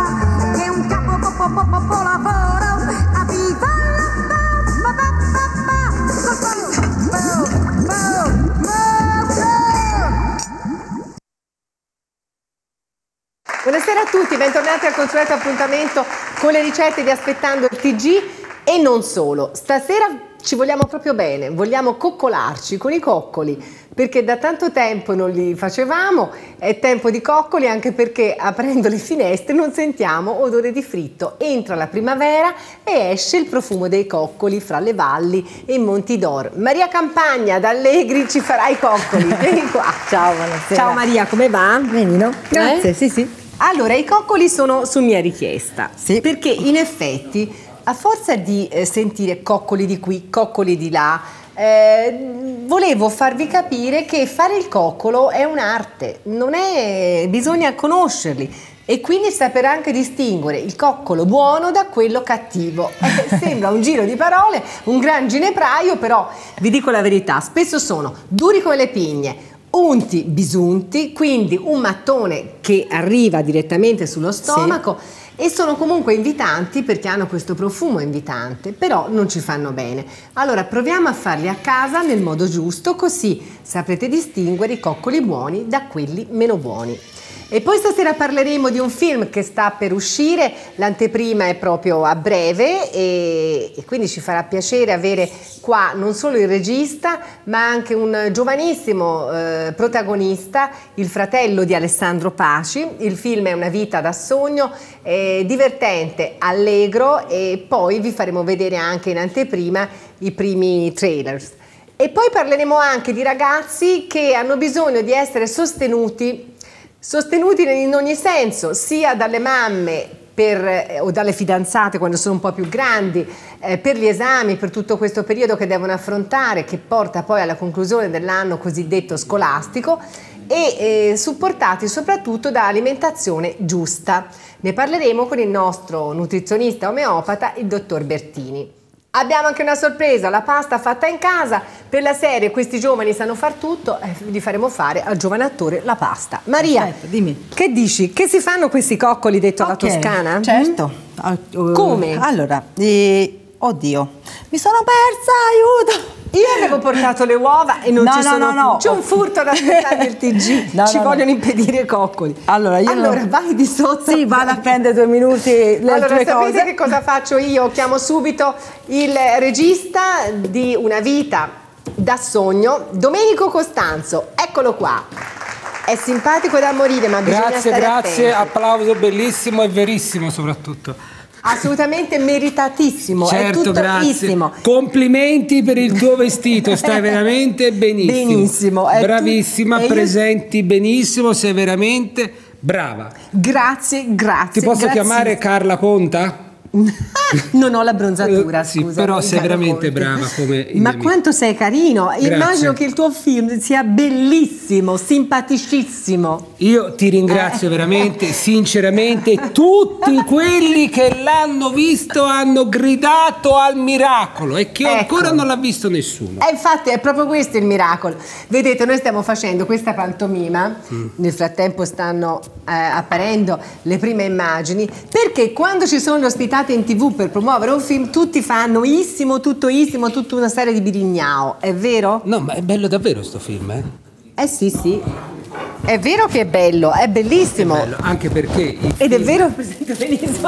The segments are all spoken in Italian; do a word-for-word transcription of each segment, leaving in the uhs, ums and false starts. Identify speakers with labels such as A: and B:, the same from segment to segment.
A: che un capo lavoro a viva Buonasera a tutti, bentornati al consueto appuntamento con le ricette di Aspettando il T G e non solo. Stasera ci vogliamo proprio bene, vogliamo coccolarci con i coccoli, perché da tanto tempo non li facevamo, è tempo di coccoli anche perché aprendo le finestre non sentiamo odore di fritto. Entra la primavera e esce il profumo dei coccoli fra le valli e i monti d'Or. Maria Campagna da Allegri ci farà i coccoli, vieni qua.
B: Ciao, buonasera.
A: Ciao Maria, come va?
B: Benino, grazie,
A: eh?
B: sì sì.
A: Allora, i coccoli sono su mia richiesta,
B: sì.
A: Perché in effetti a forza di eh, sentire coccoli di qui, coccoli di là, eh, volevo farvi capire che fare il coccolo è un'arte, non è, bisogna conoscerli e quindi saper anche distinguere il coccolo buono da quello cattivo. Eh, sembra un giro di parole, un gran ginepraio, però vi dico la verità, spesso sono duri come le pigne, unti, bisunti, quindi un mattone che arriva direttamente sullo stomaco, sì. E sono comunque invitanti perché hanno questo profumo invitante, però non ci fanno bene. Allora proviamo a farli a casa nel modo giusto, così saprete distinguere i coccoli buoni da quelli meno buoni. E poi stasera parleremo di un film che sta per uscire, l'anteprima è proprio a breve e, e quindi ci farà piacere avere qua non solo il regista ma anche un giovanissimo eh, protagonista, il fratello di Alessandro Paci. Il film è Una vita da sogno, è divertente, allegro e poi vi faremo vedere anche in anteprima i primi trailers. E poi parleremo anche di ragazzi che hanno bisogno di essere sostenuti Sostenuti in ogni senso, sia dalle mamme per, eh, o dalle fidanzate quando sono un po' più grandi, eh, per gli esami, per tutto questo periodo che devono affrontare, che porta poi alla conclusione dell'anno cosiddetto scolastico, e eh, supportati soprattutto da alimentazione giusta. Ne parleremo con il nostro nutrizionista omeopata, il dottor Bertini. Abbiamo anche una sorpresa, la pasta fatta in casa, per la serie Questi giovani sanno far tutto, eh, gli faremo fare al giovane attore la pasta. Maria,
B: Perfetto, dimmi.
A: Che dici? Che si fanno questi coccoli detto alla
B: okay,
A: toscana?
B: Certo.
A: Mm? Come?
B: Allora, eh, oddio, mi sono persa, aiuto!
A: Io avevo portato le uova e non
B: no,
A: ci
B: no,
A: sono
B: no, no.
A: C'è un furto ad aspettare il T G,
B: no,
A: ci
B: no,
A: vogliono
B: no.
A: impedire i coccoli.
B: Allora, io
A: allora
B: non...
A: vai di sotto.
B: Sì, vado a prendere due minuti le
A: allora,
B: tue
A: sapete
B: cose.
A: che cosa faccio io? Chiamo subito il regista di Una vita da sogno, Domenico Costanzo. Eccolo qua. È simpatico da morire, ma bisogna
C: grazie,
A: stare
C: grazie,
A: attenti.
C: applauso bellissimo e verissimo soprattutto.
A: Assolutamente meritatissimo,
C: certo,
A: è tutto
C: grazie. Complimenti per il tuo vestito, stai veramente benissimo.
A: Benissimo.
C: Bravissima,
A: tu...
C: presenti io... benissimo, sei veramente brava.
A: Grazie, grazie.
C: Ti posso
A: grazie.
C: chiamare Carla Ponta?
A: Non ho la bronzatura,
C: uh, sì,
A: scusa.
C: però sei veramente
A: Conte.
C: brava come
A: Ma quanto sei carino.
C: Grazie.
A: Immagino che il tuo film sia bellissimo, simpaticissimo.
C: Io ti ringrazio eh. veramente, sinceramente. Tutti quelli che l'hanno visto hanno gridato al miracolo e che ecco. ancora non l'ha visto nessuno.
A: E infatti è proprio questo il miracolo. Vedete, noi stiamo facendo questa pantomima, mm. nel frattempo stanno eh, apparendo le prime immagini, perché quando ci sono ospitati in tv per promuovere un film tutti fanno issimo, tutto issimo, tutta una serie di birignao, è vero?
C: No, ma è bello davvero sto film, eh?
A: Eh sì, sì. È vero che è bello, è bellissimo.
C: È bello, anche perché
A: ed
C: film...
A: è vero, Presidente Benissimo.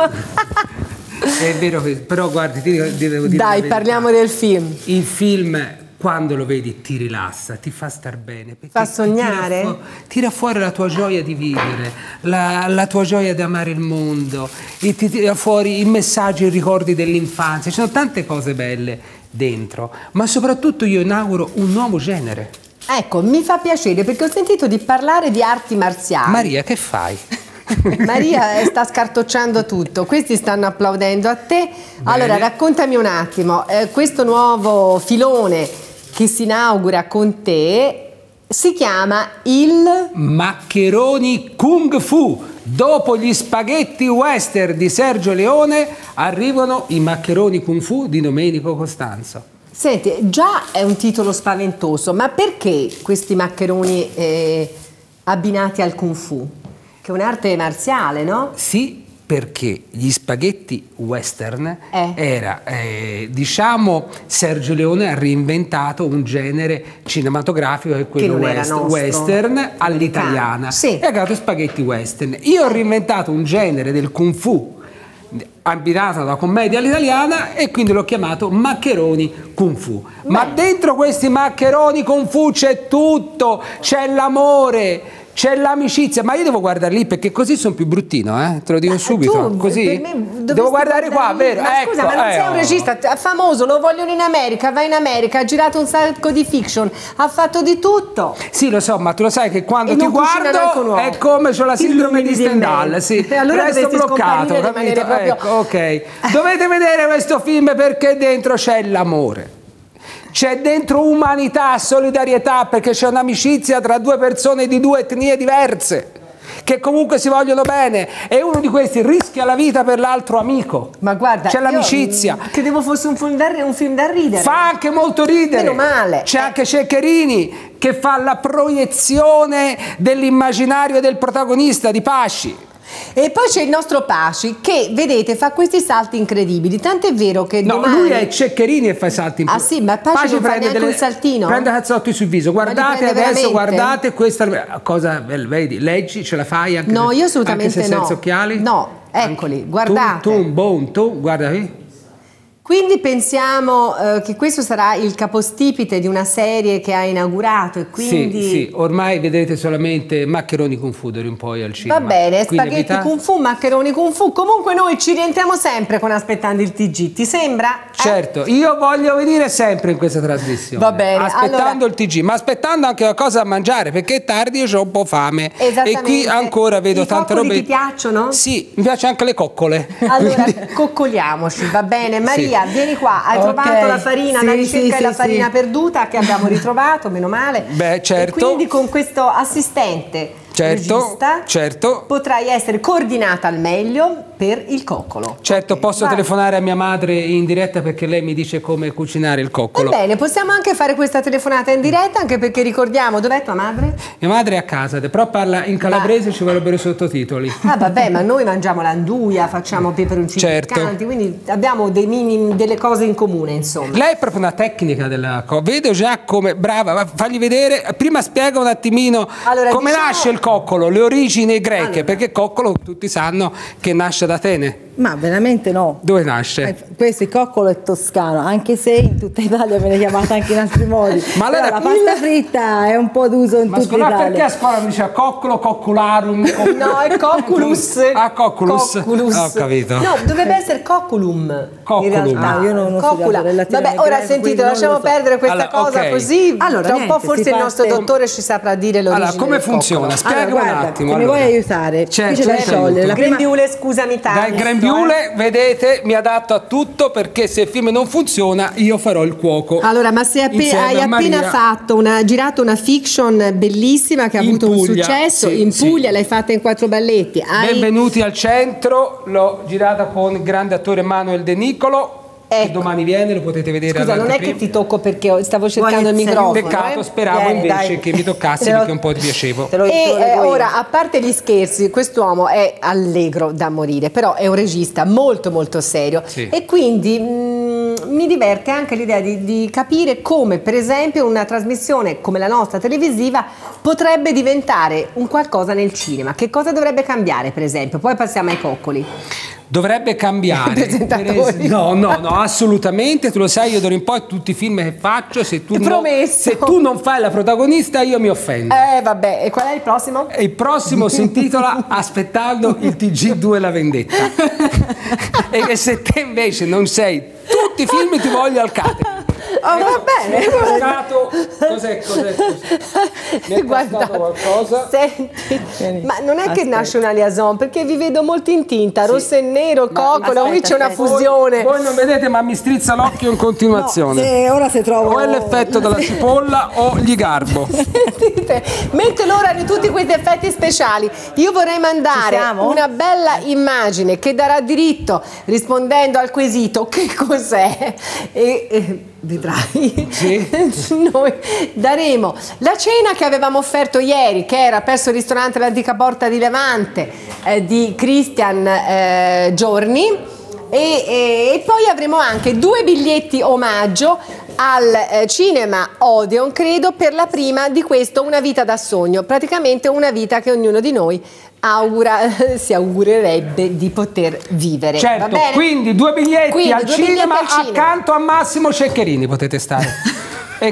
C: È vero che, però guardi, ti devo, ti devo dire
A: dai, parliamo del film.
C: Il film, quando lo vedi, ti rilassa, ti fa star bene.
A: Fa sognare?
C: Tira, fu tira fuori la tua gioia di vivere, la, la tua gioia di amare il mondo, e ti tira fuori i messaggi e i ricordi dell'infanzia. Ci sono tante cose belle dentro, ma soprattutto io inauguro un nuovo genere.
A: Ecco, mi fa piacere perché ho sentito di parlare di arti marziali.
C: Maria, che fai?
A: Maria sta scartocciando tutto, questi stanno applaudendo a te. Bene. Allora raccontami un attimo, eh, questo nuovo filone che si inaugura con te si chiama il
C: Maccheroni Kung Fu. Dopo gli spaghetti western di Sergio Leone arrivano i maccheroni Kung Fu di Domenico Costanzo.
A: Senti, già è un titolo spaventoso, ma perché questi maccheroni eh, abbinati al Kung Fu? Che è un'arte marziale, no?
C: Sì, perché gli spaghetti western
A: Eh.
C: era, eh, diciamo, Sergio Leone ha reinventato un genere cinematografico che è quello
A: non era
C: west-
A: nostro,
C: western all'italiana.
A: Sì.
C: E ha creato spaghetti western. Io ho reinventato un genere del kung fu abbinato alla commedia all'italiana e quindi l'ho chiamato maccheroni kung fu. Ma dentro questi maccheroni kung fu c'è tutto, c'è l'amore, c'è l'amicizia, ma io devo guardare lì perché così sono più bruttino, eh? Te lo dico
A: Ma
C: subito.
A: tu,
C: Così
A: per me, dovresti
C: devo guardare qua,
A: lì.
C: vero?
A: Ma
C: Ecco,
A: scusa, ma non
C: eh,
A: sei un
C: oh.
A: regista famoso, lo vogliono in America, va in America, ha girato un sacco di fiction, ha fatto di tutto.
C: Sì, lo so, ma tu lo sai che quando
A: E
C: ti
A: non cucina neanche un
C: guardo
A: uovo.
C: è come c'ho la sindrome di Stendhal, sì.
A: E allora
C: resto
A: dovresti
C: bloccato,
A: scomparire e
C: capito?
A: rimanere proprio-
C: Ecco, ok. Dovete vedere questo film perché dentro c'è l'amore. C'è dentro umanità, solidarietà, perché c'è un'amicizia tra due persone di due etnie diverse, che comunque si vogliono bene, e uno di questi rischia la vita per l'altro amico.
A: Ma guarda,
C: c'è
A: io,
C: l'amicizia.
A: mm, credevo fosse un film da, un film da ridere.
C: Fa anche molto ridere.
A: Meno male.
C: C'è
A: Eh.
C: anche Ceccherini che fa la proiezione dell'immaginario del protagonista di Pasci.
A: E poi c'è il nostro Pasci che, vedete, fa questi salti incredibili, tant'è vero che
C: No,
A: domani...
C: lui è Ceccherini e fa i salti in più.
A: Ah sì, ma Pasci non fa neanche un saltino?
C: Prende cazzotti sul viso. Guardate
A: prende
C: adesso,
A: veramente?
C: guardate questa cosa, vedi, leggi, ce la fai anche
A: No,
C: se,
A: io assolutamente
C: anche se
A: no.
C: senza occhiali?
A: No, eccoli, guardate.
C: Tu, tu, boom, tu, guarda qui.
A: Quindi pensiamo eh, che questo sarà il capostipite di una serie che ha inaugurato e quindi...
C: Sì, sì, ormai vedrete solamente maccheroni kung fu d'ora in poi al cinema.
A: Va bene,
C: Quindi
A: spaghetti
C: evita-
A: kung fu, maccheroni kung fu. Comunque noi ci rientriamo sempre con Aspettando il T G, ti sembra? Eh?
C: Certo, io voglio venire sempre in questa trasmissione.
A: Va bene,
C: aspettando
A: allora-
C: il T G, ma aspettando anche qualcosa da mangiare, perché è tardi e ho un po' fame.
A: Esattamente.
C: E qui ancora vedo
A: I
C: tante
A: coccoli
C: robe.
A: ti piacciono?
C: Sì, mi piacciono anche le coccole.
A: Allora,
C: Quindi-
A: coccoliamoci, va bene. Maria, vieni qua, hai
B: Ok,
A: trovato la farina,
B: sì,
A: la ricerca
B: sì,
A: della
B: sì,
A: farina
B: sì.
A: perduta che abbiamo ritrovato, meno male.
C: Beh, certo.
A: E quindi con questo assistente
C: Certo,
A: regista
C: certo.
A: potrai essere coordinata al meglio per il coccolo.
C: Certo,
A: Ok,
C: posso
A: vai.
C: telefonare a mia madre in diretta perché lei mi dice come cucinare il coccolo.
A: Va bene, possiamo anche fare questa telefonata in diretta, anche perché ricordiamo, dov'è tua madre?
C: Mia madre è a casa, però parla in calabrese, ci vorrebbero i sottotitoli.
A: Ah vabbè, ma noi mangiamo l'anduia, facciamo peperoncini
C: Certo.
A: piccanti, quindi abbiamo dei minimi, delle cose in comune, insomma.
C: Lei è proprio una tecnica della cosa, vedo già come brava, ma fagli vedere, prima spiega un attimino
A: Allora,
C: come
A: diciamo-
C: nasce il coccolo, le origini greche,
A: Allora.
C: perché coccolo tutti sanno che nasce da Atene.
B: Ma veramente no.
C: Dove
B: Eh,
C: nasce?
B: Questo il coccolo è toscano, anche se in tutta Italia viene chiamata anche in altri modi.
C: Ma allora
B: Però la
C: il-
B: pasta fritta è un po' d'uso in
C: Ma
B: tutta
C: scusa, ma
B: Italia.
C: perché a scuola mi diceva coccolo, coccularum? co-
A: No, è cocculus.
C: Ah, cocculus.
A: Cocculus.
C: Ah, ho capito.
A: No, dovrebbe essere cocculum.
C: Cocculum.
A: In realtà.
B: Ah, io non ho
A: Coccula.
B: studiato relazione
A: Vabbè, ora
B: greche,
A: sentite,
B: quindi non
A: lasciamo
B: lo so.
A: perdere questa
C: Allora,
A: cosa
C: ok.
A: così.
B: Allora,
A: Tra un
B: niente,
A: po' forse
B: si
A: il
B: parte-
A: nostro dottore ci saprà dire l'origine.
C: Allora, come
A: del
C: funziona?
A: coccolo.
C: Spiega
B: Allora,
C: un
B: guarda,
C: attimo.
B: se mi
C: allora.
B: vuoi aiutare,
C: Certo,
B: qui c'è da
C: certo,
B: sciogliere.
C: aiuto.
B: La prima...
A: Grembiule, scusami tanto.
C: Dal grembiule, vedete, mi adatto a tutto perché se il film non funziona io farò il cuoco.
A: Allora, ma se appe-
C: Insieme
A: hai
C: a
A: appena
C: Maria.
A: fatto una, girato una fiction bellissima che ha
C: In
A: avuto un
C: Puglia,
A: successo
C: sì,
A: in
C: sì.
A: Puglia, l'hai fatta in quattro balletti. Hai...
C: Benvenuti al centro, l'ho girata con il grande attore Manuel De Nicolo. Che
A: Ecco.
C: domani viene, lo potete vedere.
A: Scusa, non è che
C: all'anteprima.
A: ti tocco perché stavo cercando
B: Vuoi
A: il
B: iniziare?
A: microfono.
C: Peccato,
A: eh?
C: speravo
B: Vieni,
C: invece
B: dai.
C: che mi toccassi
B: Te lo-
C: perché un po' ti piacevo.
B: Te lo-
A: E
B: te lo
A: eh,
B: leggo io.
A: ora, a parte gli scherzi, quest'uomo è allegro da morire, però è un regista molto molto serio
C: Sì.
A: e quindi mm, mi diverte anche l'idea di, di capire come, per esempio, una trasmissione come la nostra televisiva potrebbe diventare un qualcosa nel cinema. Che cosa dovrebbe cambiare, per esempio? Poi passiamo ai coccoli.
C: Dovrebbe cambiare.
A: Presentatori.
C: Per es- No, no, no, assolutamente. Tu lo sai, io d'ora in poi tutti i film che faccio, se tu, non,
A: Promesso.
C: se tu non fai la protagonista, io mi offendo.
A: Eh, vabbè, e qual è il prossimo?
C: E il prossimo si intitola Aspettando il T G due la vendetta. E che se te invece non sei tutti i film ti voglio al catering.
A: Oh, va bene.
C: Mi è costato cos'è, cos'è, cos'è? Mi è costato qualcosa.
A: Senti, ma non è che
B: Aspetta.
A: nasce una liaison, perché vi vedo molto in tinta, rosso e nero, coccolo, qui c'è una
B: aspetta.
A: fusione.
C: Voi non vedete, ma mi strizza l'occhio in continuazione.
B: Se, ora se trovo...
C: O è l'effetto della cipolla o gli garbo.
A: Sentite, mentre loro hanno tutti questi effetti speciali, io vorrei mandare
B: Ci siamo?
A: una bella immagine che darà diritto, rispondendo al quesito che cos'è, e, e vedrai,
C: Sì.
A: noi daremo la cena che avevamo offerto ieri, che era presso il ristorante L'Antica Porta di Levante eh, di Christian eh, Giorni, e, e, e poi avremo anche due biglietti omaggio al eh, cinema Odeon, credo, per la prima di questo Una vita da sogno, praticamente una vita che ognuno di noi augura, si augurerebbe di poter vivere. Va
C: Certo,
A: bene?
C: quindi due biglietti,
A: Quindi,
C: al,
A: due
C: cinema,
A: biglietti al cinema.
C: accanto a Massimo Ceccherini potete stare. E,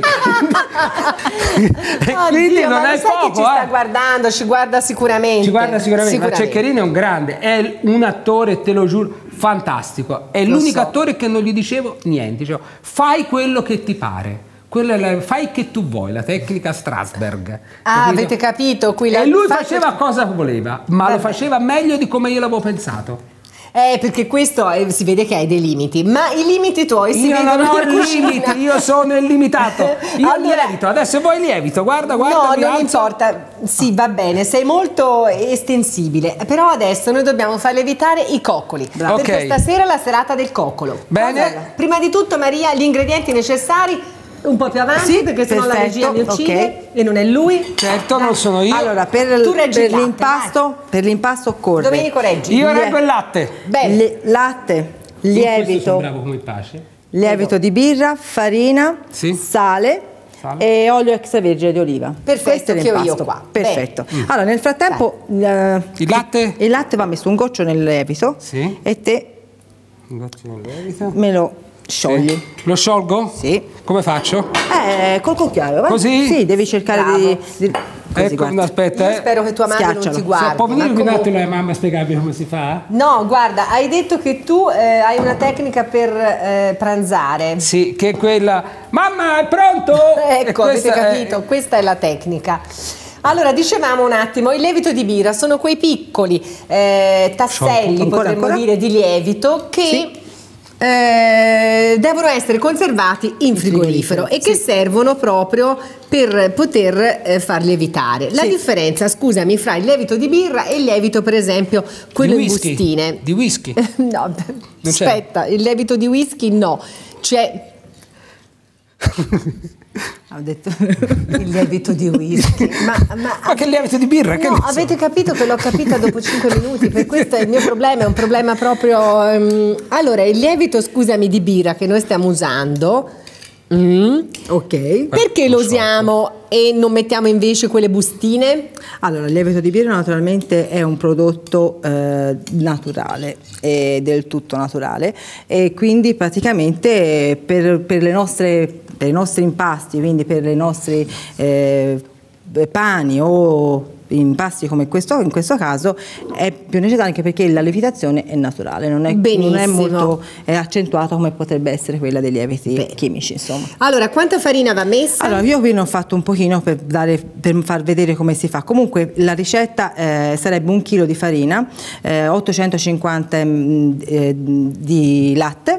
C: e quindi
A: Oddio,
C: non
A: ma
C: è
A: lo sai
C: poco,
A: che ci sta
C: eh.
A: guardando, ci guarda sicuramente.
C: Ci guarda sicuramente, ma
A: Sicuramente.
C: Ceccherini è un grande, è un attore, te lo giuro, fantastico. È
A: Lo
C: l'unico
A: so.
C: attore che non gli dicevo niente, dicevo, fai quello che ti pare. Quella è la- fai che tu vuoi, la tecnica Strasberg.
A: Ah,
C: capito?
A: avete capito? Qui la-
C: E lui
A: fai
C: faceva
A: questo-
C: cosa voleva, ma lo
A: Vabbè.
C: faceva meglio di come io l'avevo pensato.
A: Eh, perché questo eh, si vede che hai dei limiti, ma i limiti tuoi si
C: Io
A: vedono
C: non ho
A: in cucina.
C: limiti, io sono illimitato. Io
A: Allora-
C: lievito, adesso vuoi lievito, guarda, guarda.
A: No,
C: mi
A: non
C: alzo.
A: importa, sì, va bene, sei molto estensibile, però adesso noi dobbiamo far lievitare i coccoli,
C: Bravo.
A: perché
C: Ok.
A: stasera è la serata del coccolo.
C: Bene.
A: Cosa- Prima di tutto, Maria, gli ingredienti necessari un po' più avanti,
B: Sì,
A: perché sennò la
B: perfetto,
A: regia mi uccide,
B: ok.
A: e non è lui.
C: Certo, non sono io.
B: Allora, per,
A: Tu reggi
B: per
A: il latte,
B: l'impasto, per l'impasto occorre
A: Domenico reggi.
C: Io
B: Lie-
C: reggo il latte.
A: Bene.
B: li- latte,
C: Io questo sono
B: lievito,
C: bravo come il pace.
B: lievito di birra, farina,
C: Sì.
B: sale,
C: Sale.
B: e olio extravergine di oliva.
A: Perfetto,
B: Questo è
A: che ho io
B: l'impasto.
A: qua.
B: Perfetto.
C: Mm.
B: Allora, nel frattempo eh,
C: Il latte?
B: il latte va messo un goccio nel lievito,
C: Sì.
B: e te
C: Un goccino di lievito.
B: me lo sciogli.
C: Sì. Lo sciolgo?
B: Sì.
C: Come faccio?
B: Eh, col cucchiaio, va?
C: Così?
B: Sì, devi cercare
A: Bravo.
B: di, di così,
C: Ecco,
B: guarda.
C: aspetta,
A: Io
C: eh.
A: spero che tua madre non
B: Schiaccialo.
A: ti
B: Sì,
A: guardi.
C: Può venire
A: ma
C: un attimo
A: comunque-
C: la mamma a spiegarmi come si fa?
A: No, guarda, hai detto che tu eh, hai una tecnica per eh, pranzare.
C: Sì, che è quella. Mamma, è pronto? E
A: Ecco, avete
C: questa è-
A: capito, questa è la tecnica. Allora, dicevamo un attimo, il lievito di birra sono quei piccoli eh, tasselli,
B: Ancora,
A: potremmo
B: ancora?
A: dire, di lievito che
B: Sì.
A: eh, devono essere conservati in frigorifero
B: frigorifero,
A: e che
B: sì.
A: servono proprio per poter eh, far lievitare. La
B: Sì.
A: differenza, scusami, fra il lievito di birra e il lievito, per esempio, quello
C: Di
A: in
C: whisky?
A: bustine.
C: Di whisky?
A: No,
C: c'è?
A: aspetta, il lievito di whisky no. C'è
B: Ho detto
A: il lievito di whisky. Ma, ma,
C: Ma che lievito di birra? Che
A: No,
C: ne so?
A: avete capito che l'ho capita dopo cinque minuti, per questo è il mio problema, è un problema proprio... ehm, allora, il lievito, scusami, di birra che noi stiamo usando, mm, ok, perché lo
C: lo so.
A: usiamo e non mettiamo invece quelle bustine?
B: Allora, il lievito di birra naturalmente è un prodotto eh, naturale, è del tutto naturale, e quindi praticamente per, per le nostre, per i nostri impasti, quindi per i nostri eh, pani o impasti come questo, in questo caso è più necessario, anche perché la lievitazione è naturale, non è, non è
A: Benissimo.
B: molto è accentuata come potrebbe essere quella dei lieviti
A: Beh.
B: chimici, insomma.
A: Allora, quanta farina va messa?
B: Allora, io qui ne ho fatto un pochino per, dare, per far vedere come si fa. Comunque la ricetta eh, sarebbe un chilo di farina, eh, ottocentocinquanta millilitri eh, di latte,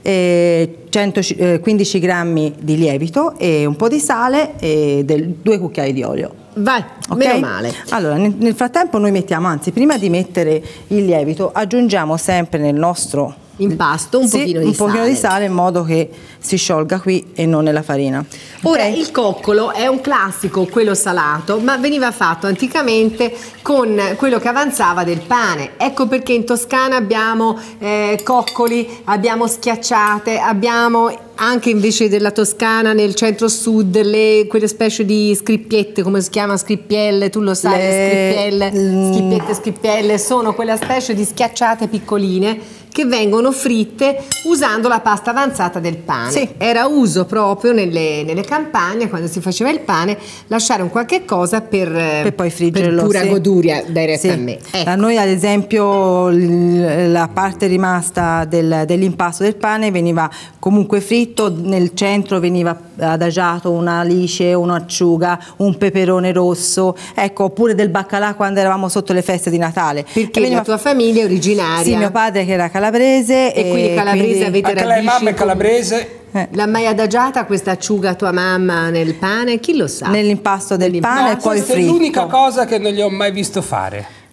B: eh, centoquindici grammi di lievito e un po' di sale e del, due cucchiai di olio.
A: Vai,
B: Ok?
A: meno male.
B: Allora, nel, nel frattempo noi mettiamo, anzi, prima di mettere il lievito, aggiungiamo sempre nel nostro
A: Impasto un
B: sì,
A: pochino di
B: un pochino
A: sale.
B: di sale in modo che si sciolga qui e non nella farina.
A: Ora,
B: Ok?
A: il coccolo è un classico, quello salato, ma veniva fatto anticamente con quello che avanzava del pane. Ecco perché in Toscana abbiamo eh, coccoli, abbiamo schiacciate, abbiamo anche invece della Toscana nel centro-sud le, quelle specie di scrippiette, come si chiama, scrippielle, tu lo sai, le,
B: Le-
A: scrippielle,
B: mm.
A: scrippiette, scrippielle, sono quella specie di schiacciate piccoline che vengono fritte usando la pasta avanzata del pane.
B: Sì.
A: Era uso proprio nelle, nelle campagne, quando si faceva il pane, lasciare un qualche cosa per,
B: Per poi friggerlo,
A: per pura
B: sì.
A: goduria, dai retta
B: Sì.
A: a me. Ecco.
B: Da noi ad esempio l- la parte rimasta del- dell'impasto del pane veniva comunque fritto, nel centro veniva adagiato una lice, un'acciuga, un peperone rosso, ecco, oppure del baccalà quando eravamo sotto le feste di Natale.
A: Perché
B: E veniva-
A: la tua famiglia è originaria.
B: Sì, mio padre che era calabrese
A: E quindi calabrese avete
C: Anche lei
A: radici
C: mamma è
A: con-
C: calabrese.
B: eh,
A: L'ha mai adagiata questa acciuga tua mamma nel pane? Chi lo sa?
B: nell'impasto del
A: Nell'impasto.
B: pane
C: No,
B: e poi
C: questa è
B: fritto.
C: l'unica cosa che non gli ho mai visto fare.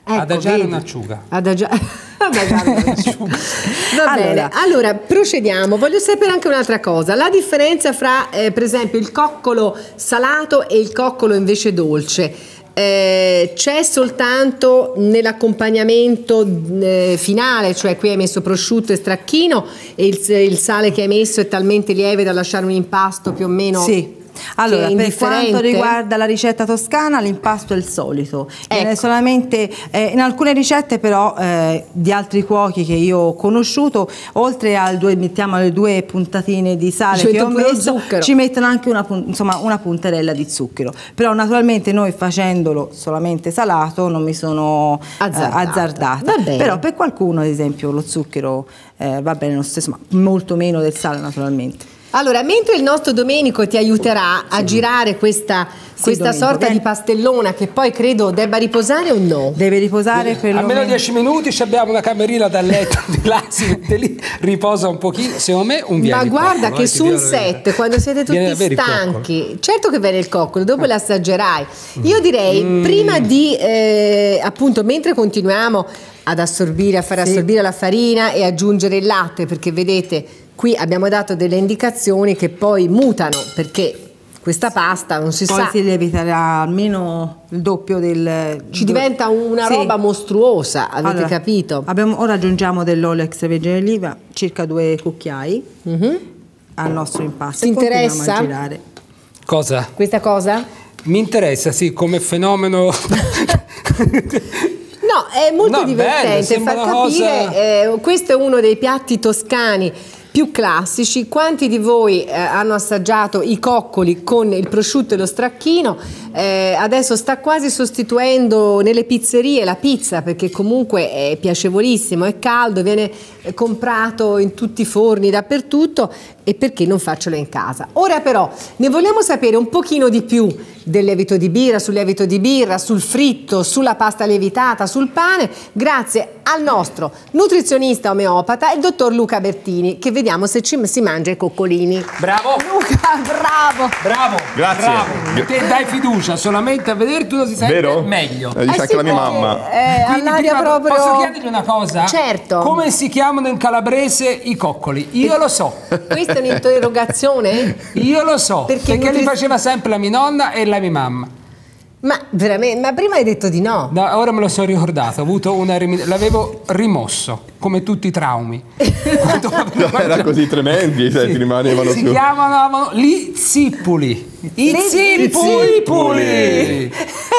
A: Ecco,
C: adagiare
A: vedi?
C: un'acciuga.
A: Adagia- adagiare un'acciuga. Va
B: Allora.
A: bene, allora procediamo. Voglio sapere anche un'altra cosa, la differenza fra eh, per esempio il coccolo salato e il coccolo invece dolce. Eh, c'è soltanto nell'accompagnamento eh, finale, cioè qui hai messo prosciutto e stracchino e il, il sale che hai messo è talmente lieve da lasciare un impasto più o meno.
B: Sì. Allora,
A: che è
B: per quanto
A: indifferente?
B: riguarda la ricetta toscana, l'impasto è il solito.
A: Ecco.
B: Viene solamente eh, in alcune ricette però eh, di altri cuochi che io ho conosciuto, oltre al due, mettiamo le due puntatine di sale
A: Ci
B: che ho
A: metto pure lo
B: messo,
A: zucchero.
B: ci mettono anche una, pun- insomma, una puntarella di zucchero. Però naturalmente noi facendolo solamente salato non mi sono eh,
A: Azzardata.
B: azzardata.
A: Va bene.
B: Però per qualcuno, ad esempio, lo zucchero eh, va bene lo stesso, ma molto meno del sale naturalmente.
A: Allora, mentre il nostro Domenico ti aiuterà a girare questa, questa
B: Domenico,
A: sorta
B: vieni.
A: di pastellona che poi credo debba riposare o no?
B: Deve riposare per
C: Almeno dieci minuti, ci abbiamo una camerina da letto di là, si mette lì, riposa un pochino. Secondo me un viene
A: Ma
C: di
A: guarda
C: coccolo,
A: che
C: eh, ti
A: sul
C: dico la verità.
A: set, quando siete
C: Viene
A: tutti
C: davvero il
A: stanchi, certo che viene il coccolo, dopo l'assaggerai. Io direi,
C: Mm.
A: prima di, eh, appunto, mentre continuiamo ad assorbire, a far
B: Sì.
A: assorbire la farina e aggiungere il latte, perché vedete, qui abbiamo dato delle indicazioni che poi mutano, perché questa pasta non si
B: Poi
A: sa.
B: si lieviterà almeno il doppio del...
A: Ci diventa una
B: Sì.
A: roba mostruosa, avete
B: Allora,
A: capito?
B: abbiamo- ora aggiungiamo dell'olio extravergine di oliva, circa due cucchiai
A: Mhm.
B: al nostro impasto.
A: Ti
B: e continuiamo
A: interessa?
B: a girare.
C: Cosa?
A: Questa cosa?
C: Mi interessa, sì, come fenomeno.
A: No, è molto
C: No,
A: divertente
C: bello, sembra
A: far
C: una
A: capire,
C: cosa-
A: eh, questo è uno dei piatti toscani più classici. Quanti di voi eh, hanno assaggiato i coccoli con il prosciutto e lo stracchino? Eh, adesso sta quasi sostituendo nelle pizzerie la pizza, perché comunque è piacevolissimo, è caldo, viene eh, comprato in tutti i forni dappertutto, e perché non farcelo in casa? Ora però ne vogliamo sapere un pochino di più del lievito di birra, sul lievito di birra, sul fritto, sulla pasta lievitata, sul pane, grazie al nostro nutrizionista omeopata, il dottor Luca Bertini, che vediamo se ci, si mangia i coccolini.
C: Bravo!
A: Luca, bravo!
C: Bravo!
D: Grazie.
C: Bravo. Te dai fiducia, solamente a vederti uno si sente
D: Vero?
C: meglio.
D: Eh, dice
A: Eh
D: anche
A: sì,
D: la mia
A: perché,
D: mamma.
A: eh,
C: Quindi
A: all'aria
C: prima
A: proprio...
C: Posso chiedergli una cosa?
A: Certo.
C: Come si chiamano in calabrese i coccoli? Io lo so.
A: Questa è un'interrogazione?
C: Io lo so.
A: Perché
C: Perché, li
A: nutri-
C: faceva sempre la mia nonna e la mia mamma.
A: Ma veramente, ma prima hai detto di no.
C: No, ora me lo sono ricordato, ho avuto una rimi- l'avevo rimosso, come tutti i traumi. Quando avevo
D: Era
C: mangiato-
D: così tremendi, cioè, ti rimanevano
C: Si
D: su.
C: chiamano gli zippuli. I
A: Le
C: zippuli!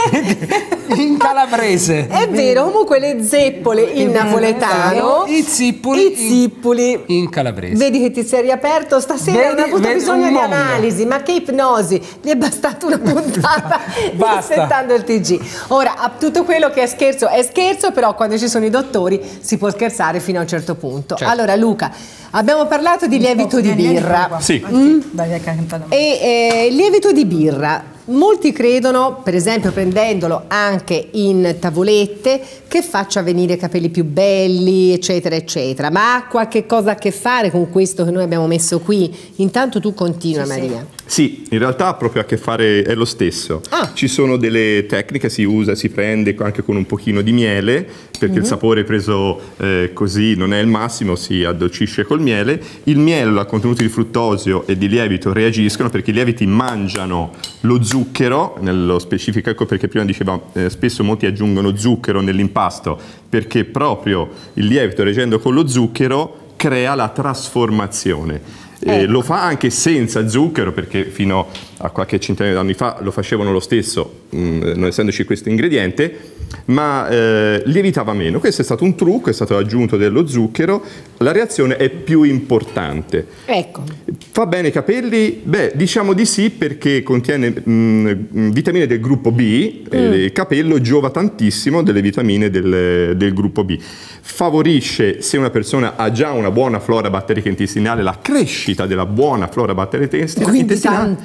C: In calabrese.
A: È vero, comunque le zeppole in napoletano,
C: I zippuli
A: i zippuli.
C: in calabrese.
A: Vedi che ti sei riaperto stasera,
C: Vedi-
A: non ha avuto
C: vedi
A: bisogno
C: un
A: di
C: mondo.
A: analisi, ma che ipnosi, gli è bastata una puntata
C: Basta.
A: aspettando il T G. Ora, a tutto quello che è scherzo è scherzo, però quando ci sono i dottori si può scherzare fino a un certo punto.
C: Certo.
A: Allora Luca, abbiamo parlato di lievito di birra.
D: Sì.
B: Vai, vai, cantalo.
A: E eh, il lievito di birra, molti credono, per esempio prendendolo anche in tavolette, che faccia venire capelli più belli, eccetera, eccetera. Ma ha qualche cosa a che fare con questo che noi abbiamo messo qui? Intanto tu continua, Maria.
D: Sì, in realtà ha proprio a che fare, è lo stesso.
A: Ah.
D: Ci sono delle tecniche, si usa, si prende anche con un pochino di miele, perché il sapore preso eh, così non è il massimo, si addolcisce col miele. Il miele, ha contenuti di fruttosio e di lievito, reagiscono perché i lieviti mangiano lo zucchero, nello specifico, ecco perché prima dicevamo, eh, spesso molti aggiungono zucchero nell'impasto, perché proprio il lievito reagendo con lo zucchero crea la trasformazione. Eh,
A: Ecco.
D: lo fa anche senza zucchero, perché fino a qualche centinaio di anni fa lo facevano lo stesso, mh, non essendoci questo ingrediente, ma eh, lievitava meno. Questo è stato un trucco, è stato aggiunto dello zucchero, la reazione è più importante.
A: Ecco.
D: Fa bene i capelli? Beh, diciamo di sì, perché contiene mh, vitamine del gruppo B, e il capello giova tantissimo delle vitamine del, del gruppo B. Favorisce, se una persona ha già una buona flora batterica intestinale, la crescita della buona flora batterica
A: Quindi
D: intestinale.
A: tanto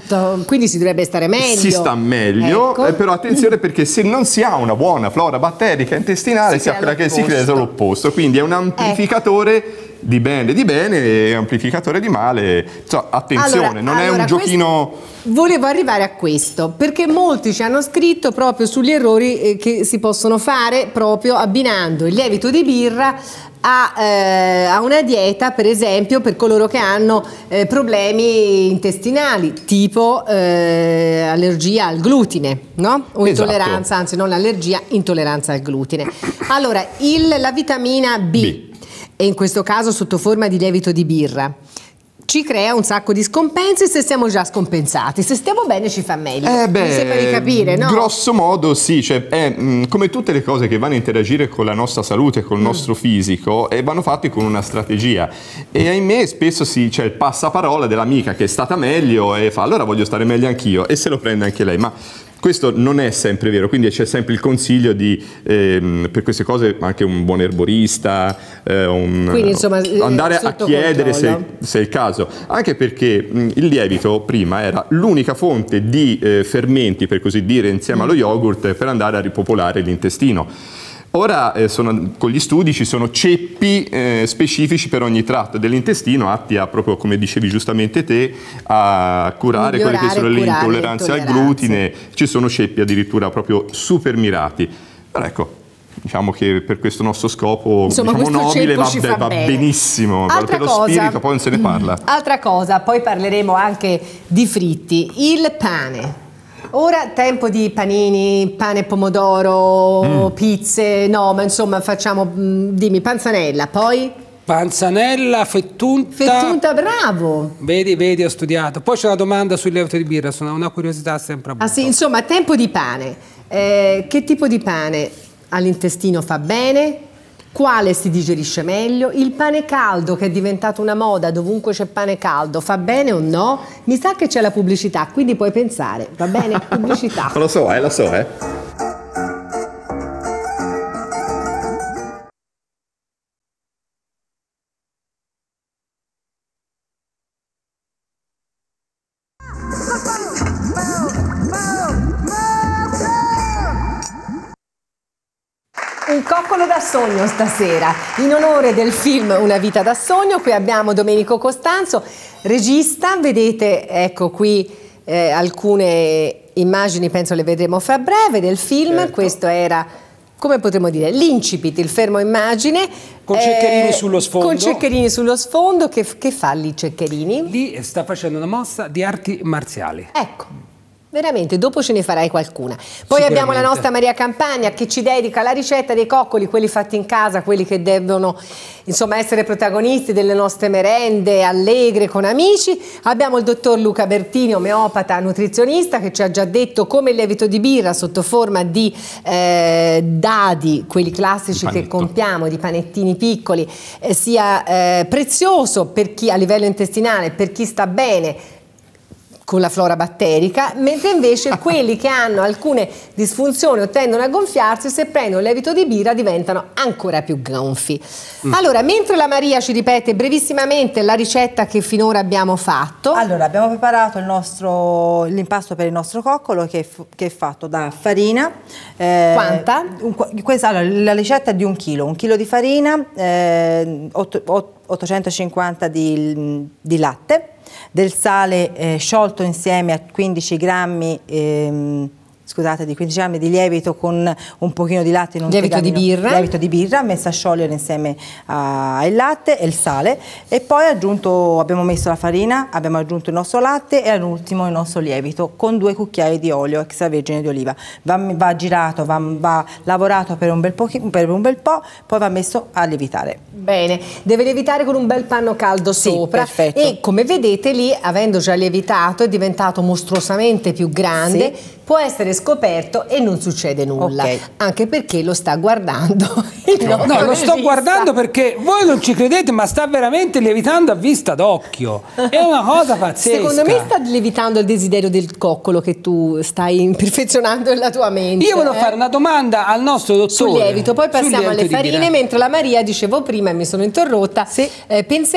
A: quindi si dovrebbe stare meglio.
D: Si sta meglio,
A: ecco.
D: eh, però attenzione, perché se non si ha una buona flora batterica intestinale,
A: Si
D: si ha
A: crea
D: quella che si
A: l'opposto.
D: crea l'opposto, quindi è un amplificatore ecco. di bene di bene e amplificatore di male. Cioè, attenzione,
A: allora,
D: non
A: allora,
D: è un giochino...
A: Volevo arrivare a questo, perché molti ci hanno scritto proprio sugli errori eh, che si possono fare proprio abbinando il lievito di birra a, eh, a una dieta, per esempio, per coloro che hanno eh, problemi intestinali, tipo eh, allergia al glutine, no? O
D: Esatto.
A: intolleranza, anzi non allergia, intolleranza al glutine. Allora, il, la vitamina B, B, e in questo caso sotto forma di lievito di birra, ci crea un sacco di scompensi se siamo già scompensati. Se stiamo bene ci fa meglio.
D: Eh beh,
A: mi sembra di capire, no?
D: Grosso modo sì, cioè, è, mh, come tutte le cose che vanno a interagire con la nostra salute, col mm. nostro fisico, e vanno fatte con una strategia. E ahimè spesso si, c'è il passaparola dell'amica che è stata meglio e fa allora voglio stare meglio anch'io, e se lo prende anche lei. Ma questo non è sempre vero, quindi c'è sempre il consiglio di, ehm, per queste cose, anche un buon erborista, eh, un,
A: quindi, insomma,
D: andare a chiedere se,
A: se
D: se è il caso, anche perché mh, il lievito prima era l'unica fonte di eh, fermenti, per così dire, insieme allo yogurt per andare a ripopolare l'intestino. Ora eh, sono, con gli studi ci sono ceppi eh, specifici per ogni tratto dell'intestino, atti a proprio, come dicevi giustamente te, a curare quelle che sono le intolleranze al glutine. Ci sono ceppi addirittura proprio super mirati. Però ecco, diciamo che per questo nostro scopo, insomma, diciamo, nobile va, be va benissimo, per lo spirito poi non se ne parla.
A: Altra cosa, poi parleremo anche di fritti, il pane. Ora tempo di panini, pane pomodoro, mm. pizze, no, ma insomma facciamo, dimmi, panzanella, poi?
C: Panzanella, fettunta.
A: Fettunta, bravo.
C: Vedi, vedi, ho studiato. Poi c'è una domanda sul lievito di birra, sono una curiosità sempre avuta.
A: Ah sì, insomma, tempo di pane. Eh, che tipo di pane all'intestino fa bene? Quale si digerisce meglio? Il pane caldo, che è diventato una moda, dovunque c'è pane caldo, fa bene o no? Mi sa che c'è la pubblicità, quindi puoi pensare, va bene? Pubblicità.
D: Lo so, eh, lo so, eh.
A: Un coccolo da sogno stasera, in onore del film Una vita da sogno. Qui abbiamo Domenico Costanzo, regista. Vedete, ecco qui eh, alcune immagini, penso le vedremo fra breve, del film. Certo. Questo era, come potremmo dire, l'incipit, il fermo immagine.
C: Con Ceccherini eh, sullo sfondo.
A: Con Ceccherini sullo sfondo. Che, che fa lì Ceccherini?
C: Lì sta facendo una mossa di arti marziali.
A: Ecco. Veramente, dopo ce ne farai qualcuna. Poi abbiamo la nostra Maria Campagna che ci dedica la ricetta dei coccoli, quelli fatti in casa, quelli che devono insomma essere protagonisti delle nostre merende allegre con amici. Abbiamo il dottor Luca Bertini, omeopata nutrizionista, che ci ha già detto come il lievito di birra sotto forma di eh, dadi, quelli classici che compriamo, di panettini piccoli, eh, sia eh, prezioso per chi a livello intestinale, per chi sta bene con la flora batterica, mentre invece quelli che hanno alcune disfunzioni o tendono a gonfiarsi, se prendono il lievito di birra diventano ancora più gonfi. Mm. Allora, mentre la Maria ci ripete brevissimamente la ricetta che finora abbiamo fatto.
B: Allora, abbiamo preparato il nostro l'impasto per il nostro coccolo, che è, che è fatto da farina.
A: Eh, Quanta?
B: Un, questa, allora, la ricetta è di un chilo, un chilo di farina, eh, ottocentocinquanta di, di latte, del sale eh, sciolto insieme a quindici grammi ehm, scusate, di quindici grammi di lievito con un pochino di latte in un
A: lievito di birra
B: lievito di birra messo a sciogliere insieme al latte e il sale, e poi aggiunto, abbiamo messo la farina, abbiamo aggiunto il nostro latte e all'ultimo il nostro lievito con due cucchiai di olio extravergine di oliva. Va, va girato, va, va lavorato per un, bel po', per un bel po', poi va messo a lievitare.
A: Bene, deve lievitare con un bel panno caldo
B: sì,
A: sopra.
B: Perfetto.
A: E come vedete lì, avendo già lievitato, è diventato mostruosamente più grande. Sì. Può essere scoperto e non succede nulla, okay. Anche perché lo sta guardando il
C: no, no, lo sto guardando perché voi non ci credete, ma sta veramente lievitando a vista d'occhio. È una cosa pazzesca.
A: Secondo me sta lievitando il desiderio del coccolo che tu stai perfezionando nella tua mente.
C: Io volevo eh? fare una domanda al nostro dottore
A: sul lievito, poi passiamo alle farine, mentre la Maria, dicevo prima e mi sono interrotta, sì. eh, penserà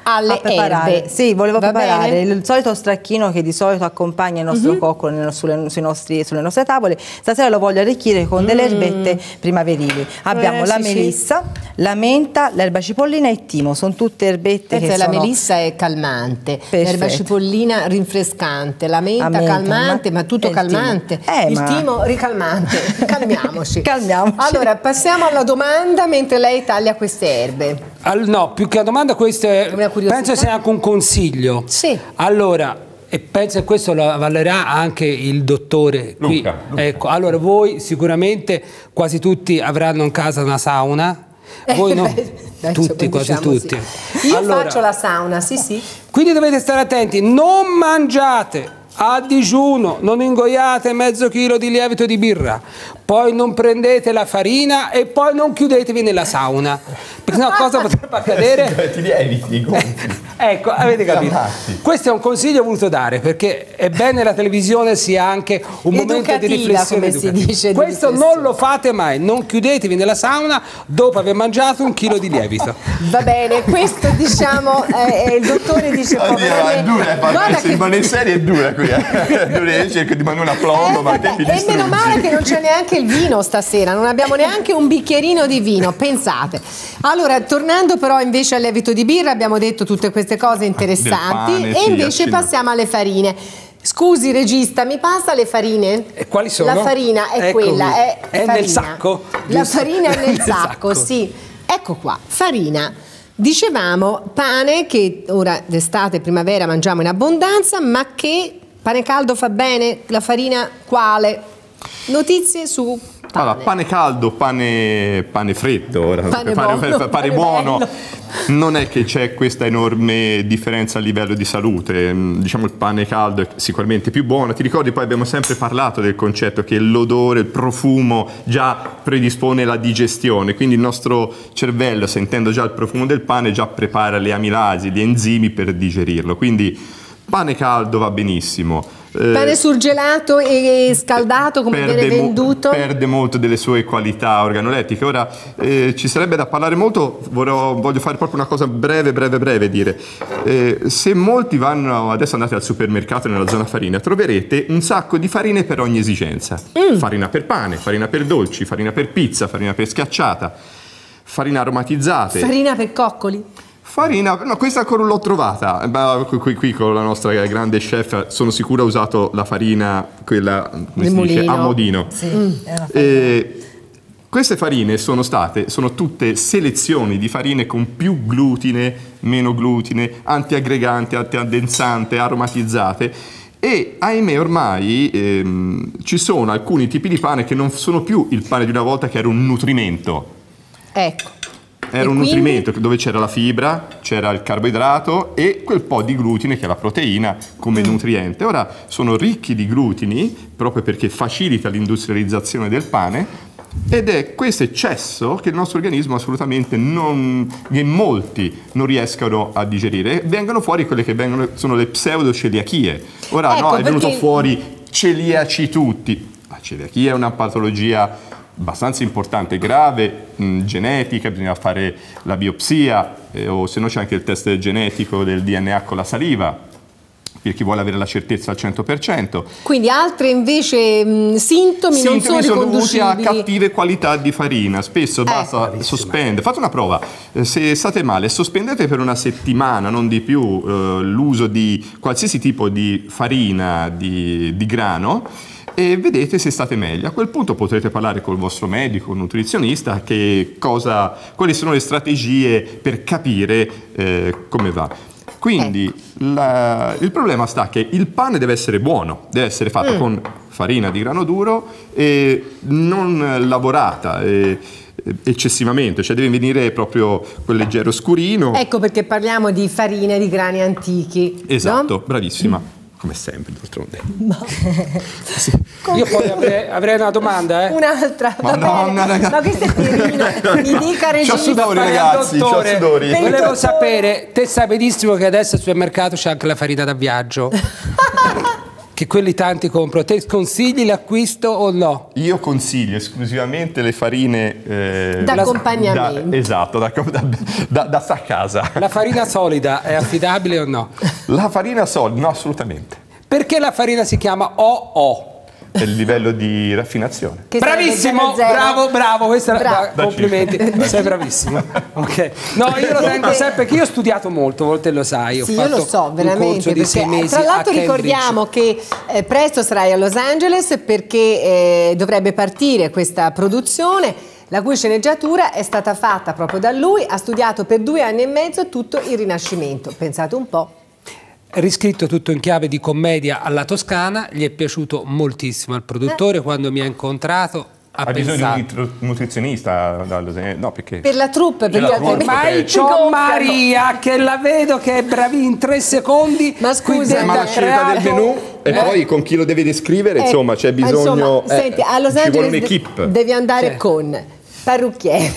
A: alle
B: a preparare.
A: erbe.
B: Sì, volevo
A: Va
B: preparare
A: bene?
B: il solito stracchino che di solito accompagna il nostro
A: Mhm.
B: coccolo nel- sulle, sui nostri- sulle nostre tavole. Stasera lo voglio arricchire con delle erbette primaverili. Abbiamo
A: Eh,
B: la
A: sì, sì.
B: melissa, la menta, l'erba cipollina e il timo. Sono tutte erbette che
A: Pensa, la
B: sono...
A: melissa è calmante,
B: Perfetto.
A: l'erba cipollina rinfrescante, la menta,
B: La menta,
A: calmante,
B: ma-
A: ma tutto
B: e il timo.
A: calmante,
B: Eh,
A: il
B: ma-
A: timo ricalmante. Calmiamoci.
B: Calmiamoci.
A: Allora, passiamo alla domanda mentre lei taglia queste erbe.
C: Al- no, più che una domanda, questo è,
A: Una curiosità?
C: penso sia anche un consiglio.
A: Sì.
C: Allora, e penso che questo lo avvalerà anche il dottore qui.
D: Luca, Luca.
C: Ecco, allora voi sicuramente quasi tutti avranno in casa una sauna. Voi no?
A: Eh, beh,
C: tutti,
A: insomma,
C: quasi
A: diciamo
C: tutti.
A: sì. Io
C: Allora,
A: faccio la sauna, sì sì.
C: quindi dovete stare attenti, non mangiate a digiuno, non ingoiate mezzo chilo di lievito di birra, poi non prendete la farina e poi non chiudetevi nella sauna, perché sennò cosa potrebbe accadere?
D: Ti lieviti, gonfi.
C: Ecco, avete capito?
D: Matti.
C: Questo è un consiglio voluto dare, perché è bene la televisione sia anche un momento di
A: Educativa,
C: riflessione
A: come si
C: educativa.
A: dice, di
C: Questo
A: riflessione.
C: non lo fate mai, non chiudetevi nella sauna dopo aver mangiato un chilo di lievito.
A: Va bene, questo diciamo eh, il dottore dice
D: Oddio,
A: proprio,
D: ma è dura,
A: guarda
D: se
A: che-
D: rimane in serie è dura qui. Eh. Dura, io cerco di mandare un applauso,
A: Eh,
D: ma
A: vabbè,
D: te mi
A: e
D: distruggi.
A: meno male che non c'è neanche il vino stasera, non abbiamo neanche un bicchierino di vino, pensate. Allora, tornando però invece al lievito di birra, abbiamo detto tutte queste cose interessanti
D: Del pane,
A: e
D: sì,
A: invece
D: accenna-
A: passiamo alle farine. Scusi regista, mi passa le farine?
C: E quali sono?
A: La farina è
C: Eccomi.
A: quella, è,
C: È nel
A: farina.
C: sacco?
A: La
C: Giusto?
A: farina è nel
C: Nel
A: sacco,
C: sacco.
A: sì. Ecco qua, farina. Dicevamo pane che ora d'estate, primavera mangiamo in abbondanza, ma che pane caldo fa bene? La farina quale? Notizie su pane.
D: Allora, pane caldo, pane, pane freddo, ora,
A: Pane
D: pane,
A: buono,
D: pane
A: pane
D: buono.
A: bello.
D: Non è che c'è questa enorme differenza a livello di salute. Mm, Diciamo il pane caldo è sicuramente più buono. Ti ricordi, poi abbiamo sempre parlato del concetto che l'odore, il profumo già predispone la digestione, quindi il nostro cervello, sentendo già il profumo del pane, già prepara le amilasi, gli enzimi per digerirlo. Quindi pane caldo va benissimo. Eh,
A: Pane surgelato e scaldato come viene
D: perde mo-
A: venduto?
D: perde molto delle sue qualità organolettiche. Ora eh, ci sarebbe da parlare molto, vorrò- voglio fare proprio una cosa breve, breve, breve, dire. Eh, se molti vanno, adesso andate al supermercato nella zona farina, troverete un sacco di farine per ogni esigenza.
A: Mm.
D: Farina per pane, farina per dolci, farina per pizza, farina per schiacciata, farina aromatizzate.
A: Farina per coccoli?
D: Farina, no, questa ancora non l'ho trovata. Beh, qui, qui, qui con la nostra grande chef sono sicuro ha usato la farina, quella come
A: Del
D: si dice,
A: mulino.
D: a modino.
B: Sì, è una farina.
D: Eh, queste farine sono state, sono tutte selezioni di farine con più glutine, meno glutine, antiaggregante, antiaddensante, aromatizzate. E ahimè ormai ehm, ci sono alcuni tipi di pane che non sono più il pane di una volta, che era un nutrimento.
A: Ecco.
D: Era
A: E
D: un
A: quindi?
D: nutrimento dove c'era la fibra, c'era il carboidrato e quel po' di glutine che è la proteina come nutriente. Ora sono ricchi di glutini proprio perché facilita l'industrializzazione del pane, ed è questo eccesso che il nostro organismo assolutamente non, che molti non riescano a digerire. Vengono fuori quelle che vengono, sono le pseudoceliachie. Ora
A: Ecco,
D: no, è venuto
A: perché-
D: fuori celiaci tutti. La celiachia è una patologia abbastanza importante, grave, mh, genetica, bisogna fare la biopsia eh, o se no c'è anche il test genetico del D N A con la saliva per chi vuole avere la certezza al cento per cento.
A: Quindi altre invece mh, sintomi, non sono
D: Sintomi sono dovuti a
A: riconducibili.
D: cattive qualità di farina, spesso basta sospendere, fate una prova, eh, se state male sospendete per una settimana, non di più, eh, l'uso di qualsiasi tipo di farina, di, di grano, e vedete se state meglio. A quel punto potrete parlare col vostro medico, nutrizionista, che cosa, quali sono le strategie per capire eh, come va. Quindi la- il problema sta che il pane deve essere buono, deve essere fatto con farina di grano duro e non lavorata eh, eccessivamente, cioè deve venire proprio quel leggero scurino.
A: Ecco perché parliamo di farine di grani antichi.
D: Esatto,
A: no?
D: bravissima. Come sempre, d'altronde. Sì.
C: Io poi avrei, avrei una domanda, eh.
A: Un'altra, va
D: Madonna,
A: bene.
D: ragazzi.
A: Ma questo è Pierino, mi dica
D: C'ho
A: regista.
D: sudori,
C: Fare al
D: ragazzi, c'ho
C: dottore.
D: sudori.
A: Per il
C: Volevo
A: dottore.
C: sapere, te sai benissimo che adesso al supermercato c'è anche la farina da viaggio. che quelli tanti compro. Te consigli l'acquisto o no?
D: Io consiglio esclusivamente le farine eh,
A: d'accompagnamento.
D: Da, esatto, da, da, da, da sta a casa.
C: La farina solida è affidabile o no?
D: La farina solida, no, assolutamente.
C: Perché la farina si chiama O O?
D: È il livello di raffinazione.
A: Che
C: Bravissimo,
A: sarebbe zero.
C: bravo, bravo, questa
A: Bravo.
C: era, complimenti, sei bravissimo. Ok. No, io lo tengo sempre, che io ho studiato molto, volte lo sai. Ho
A: Sì,
C: fatto
A: io lo so,
C: un
A: veramente.
C: corso di
A: Perché,
C: sei mesi
A: tra l'altro
C: a Cambridge.
A: ricordiamo che eh, presto sarai a Los Angeles perché eh, dovrebbe partire questa produzione, la cui sceneggiatura è stata fatta proprio da lui, ha studiato per due anni e mezzo tutto il Rinascimento. Pensate un po'.
C: Riscritto tutto in chiave di commedia alla toscana, gli è piaciuto moltissimo al produttore
A: Eh.
C: quando mi ha incontrato. Ha
D: Ha bisogno
C: pensato,
D: di un nutri- nutrizionista? da- da- No, perché?
A: Per la troupe, perché
D: la troupe.
A: altrimenti
C: ormai
A: ci
C: c'ho
A: gonfiano.
C: Maria che la vedo che è bravina in tre secondi.
A: Ma scusa,
C: qui
D: Ma la
C: deve
D: scelta del
C: creare-
D: menù e
C: Eh?
D: poi con chi lo deve descrivere,
A: Eh,
D: insomma, c'è bisogno.
A: insomma,
D: eh,
A: senti, a Los
D: ci vuole
A: Angeles
D: un'equipe.
A: devi andare
C: Sì.
A: con parrucchiere,